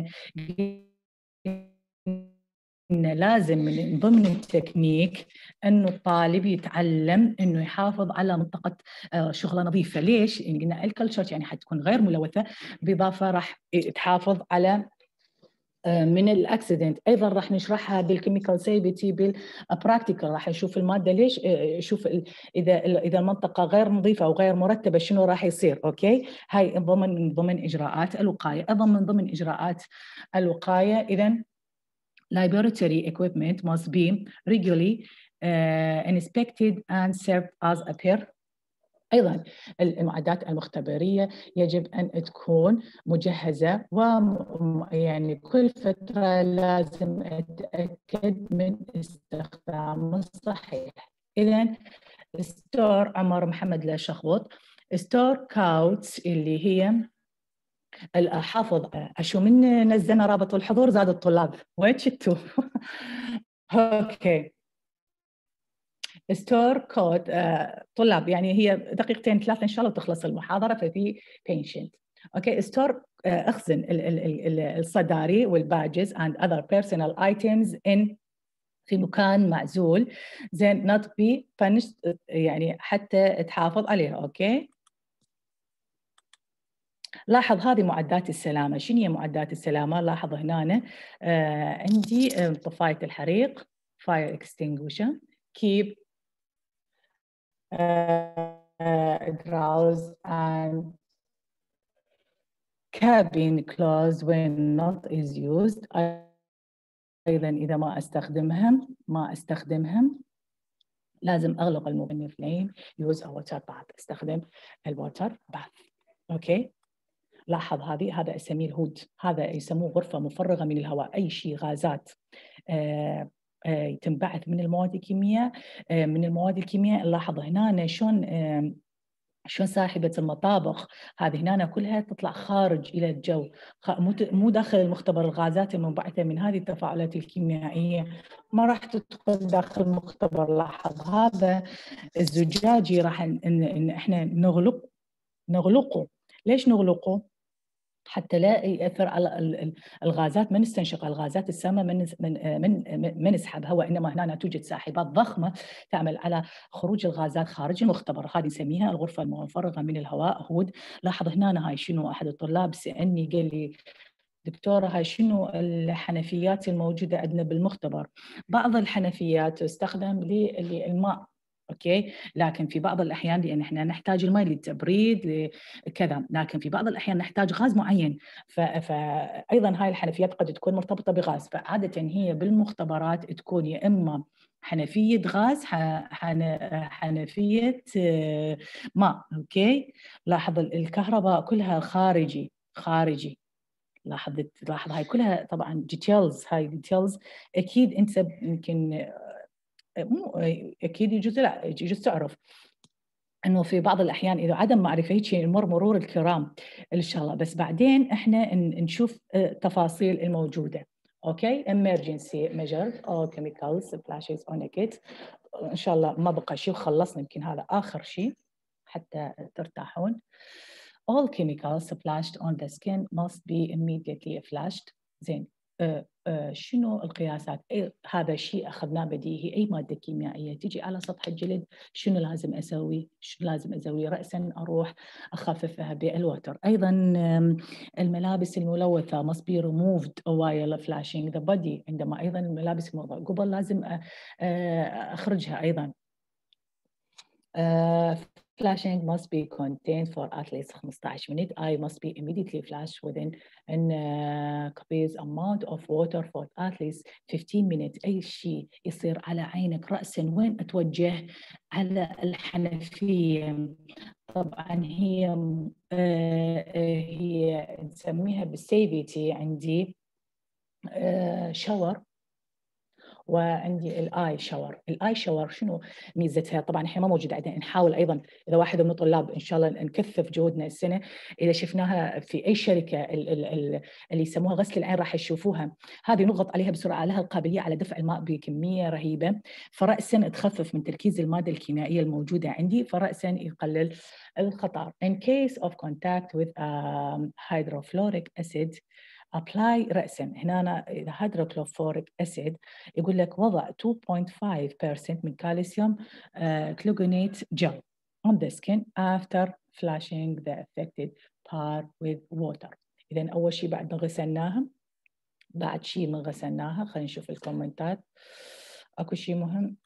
إنه لازم من ضمن التكنيك إنه الطالب يتعلم إنه يحافظ على منطقة شغلة نظيفة. ليش؟ يعني قلنا الكلتشر يعني حتكون غير ملوثة، بإضافة راح تحافظ على من الاكسيدنت. ايضا راح نشرحها بالكيميكال سيفتي بالبراكتيكال، راح نشوف الماده ليش، شوف اذا المنطقه غير نظيفه او غير مرتبه شنو راح يصير. اوكي، هاي ضمن اجراءات الوقايه. ايضا من ضمن اجراءات الوقايه اذا laboratory equipment must be regularly inspected and served as a per. أيضا المعدات المختبرية يجب أن تكون مجهزة، ويعني كل فترة لازم أتأكد من استخدام الصحيح. إذا ستور عمر محمد لا شخبط، ستور كاوتس اللي هي الحافظ. أشو من نزلنا رابط الحضور زاد الطلاب، وين شتوا؟ اوكي، ستور كود. طلاب يعني هي دقيقتين ثلاثة إن شاء الله وتخلص المحاضرة، ففي بيشنت. اوكي، ستور اخزن الصداري والباجز and other personal items in في مكان معزول. زين، not be punished يعني حتى تحافظ عليها. اوكي، لاحظ هذه معدات السلامة. شنو هي معدات السلامة؟ لاحظ هنا عندي طفاية الحريق fire extinguisher, keep drawers and cabin closed when not is used. أيضا إذا ما أستخدمهم لازم أغلق الموبايل فليم. use a water bath، استخدم الواتر باث. أوكي، لاحظ هذا اسميه الهود، هذا يسموه غرفة مفرغة من الهواء. أي شيء غازات تنبعث من المواد الكيمياء. لاحظ هنا شلون صاحبة المطابخ هذه هنا كلها تطلع خارج إلى الجو، مو داخل المختبر. الغازات المنبعثة من هذه التفاعلات الكيميائية ما راح تدخل داخل المختبر. لاحظ هذا الزجاجي راح إن إحنا نغلقه. ليش نغلقه؟ حتى لا يأثر على الغازات. ما نستنشق الغازات السامة، من نسحبها، وإنما هنا توجد ساحبات ضخمة تعمل على خروج الغازات خارج المختبر. هذه نسميها الغرفة المفرغة من الهواء هود. لاحظ هنا هاي شنو، أحد الطلاب سألني قال لي دكتورة هاي شنو الحنفيات الموجودة عندنا بالمختبر؟ بعض الحنفيات تستخدم للماء. اوكي، لكن في بعض الاحيان لان احنا نحتاج الماء للتبريد كذا، لكن في بعض الاحيان نحتاج غاز معين، فايضا هاي الحنفيات قد تكون مرتبطه بغاز. فعاده هي بالمختبرات تكون يا اما حنفيه غاز، حنفيه ماء. اوكي، لاحظ الكهرباء كلها خارجي. لاحظ هاي كلها طبعا ديتيلز. هاي ديتيلز اكيد انت يمكن مو اكيد يجوز، لا يجوز تعرف انه في بعض الاحيان اذا عدم معرفه هيك يمر مرور الكرام ان شاء الله، بس بعدين احنا نشوف التفاصيل الموجوده. اوكي. emergency measures or chemicals flashes on a kit. ان شاء الله ما بقى شيء وخلصنا، يمكن هذا اخر شيء حتى ترتاحون. all chemicals splashed on the skin must be immediately flashed. زين. شنو القياسات؟ هذا شيء أخذناه بديهي. أي مادة كيميائية تجي على سطح الجلد شنو لازم أسوي؟ شنو لازم أسوي؟ رأساً أروح أخففها بالوتر. أيضاً الملابس الملوثة must be removed while flashing the body. عندما أيضاً الملابس الملوثة قبل لازم أخرجها أيضاً. Flashing must be contained for at least 15 minutes. Eye must be immediately flashed within a copious amount of water for at least 15 minutes. أي شيء يصير على عينك رأساً وين أتوجه؟ على الحنفية. طبعاً هي نسميها بالسيفيتي. عندي شاور وعندي الاي شاور. الاي شاور شنو ميزتها؟ طبعا احنا ما موجوده عندنا، نحاول ايضا اذا واحد من الطلاب ان شاء الله نكثف جهودنا السنه، اذا شفناها في اي شركه اللي يسموها غسل العين راح يشوفوها. هذه نضغط عليها بسرعه، لها القابليه على دفع الماء بكميه رهيبه، فراسا تخفف من تركيز الماده الكيميائيه الموجوده عندي، فراسا يقلل الخطر. In case of contact with hydrofluoric acid apply رأساً. هنا إذا هيدروكلوفوريك أسيد يقول لك وضع 2.5% من كالسيوم كلوجونيت جل on the skin after flashing the affected part with water. إذن أول شيء بعد ما غسلناها، بعد شيء ما غسلناها، خلينا نشوف الكومنتات. أكو شيء مهم.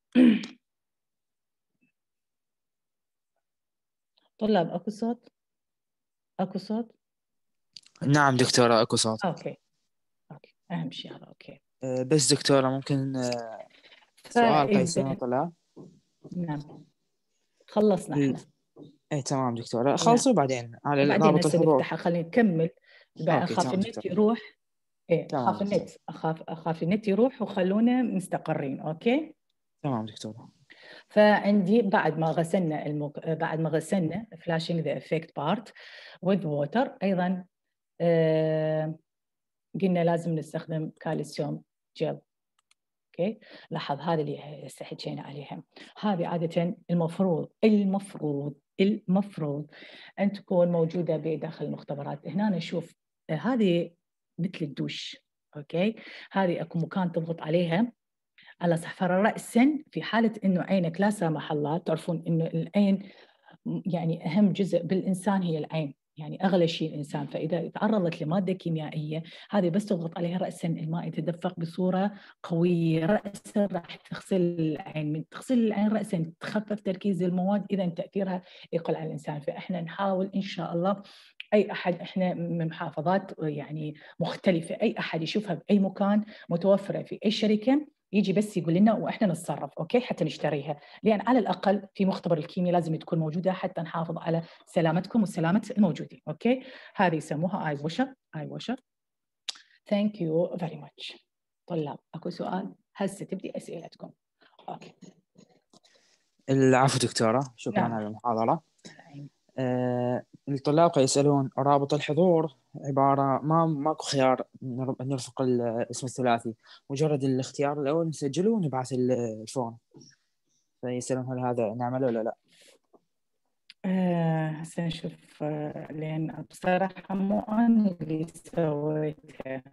طلاب أكو صوت؟ أكو صوت؟ نعم دكتورة أكو صوت. أوكي أهم شيء هذا. أوكي. بس دكتورة ممكن سؤال قيسين طلع. نعم خلصنا احنا. ايه تمام دكتورة، خلصوا بعدين على بعدين رابط هسه الحضور. نفتحها، خلينا نكمل. اخاف النت دكتورة. يروح. ايه تمام اخاف النت، اخاف النت يروح وخلونا مستقرين. اوكي تمام دكتورة. فعندي بعد ما غسلنا بعد ما غسلنا flashing the effect part with water ايضا قلنا لازم نستخدم كالسيوم جل. اوكي لاحظ هذه اللي هسه حكينا عليها، هذه عاده المفروض ان تكون موجوده بداخل المختبرات. هنا نشوف هذه مثل الدوش. اوكي هذه اكو مكان تضغط عليها على صفر راسا في حاله انه عينك لا سامح الله. تعرفون انه العين يعني اهم جزء بالانسان هي العين، يعني اغلى شيء الانسان، فاذا تعرضت لماده كيميائيه هذه بس تضغط عليها راسا الماء يتدفق بصوره قويه، راسا راح تغسل العين. من تغسل العين راسا تخفف تركيز المواد، اذا تاثيرها يقل على الانسان. فاحنا نحاول ان شاء الله اي احد، احنا من محافظات يعني مختلفه، اي احد يشوفها باي مكان متوفره في اي شركه يجي بس يقول لنا واحنا نتصرف اوكي حتى نشتريها، لان على الاقل في مختبر الكيمياء لازم تكون موجوده حتى نحافظ على سلامتكم وسلامه الموجودين. اوكي هذه يسموها اي واشر. ثانك يو فيري ماتش. طلاب اكو سؤال؟ هسه تبدي اسئلتكم. اوكي العفو دكتورة، شكرا نعم. على المحاضرة. الطلاب قد يسألون رابط الحضور عبارة ماكو خيار نرفق الاسم الثلاثي، مجرد الاختيار الأول نسجله ونبعث الفورم، فيسألون هل هذا نعمله ولا لا؟ هسه نشوف لأن بصراحة مو أنا اللي سويتها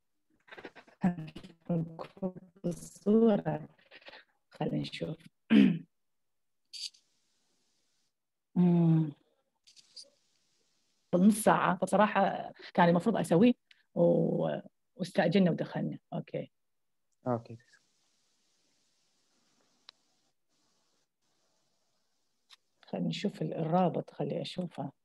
الصورة. خلينا نشوف. نص ساعة فصراحة كان المفروض أسويه واستعجلنا ودخلنا. أوكي خلينا نشوف الرابط، خلي أشوفه.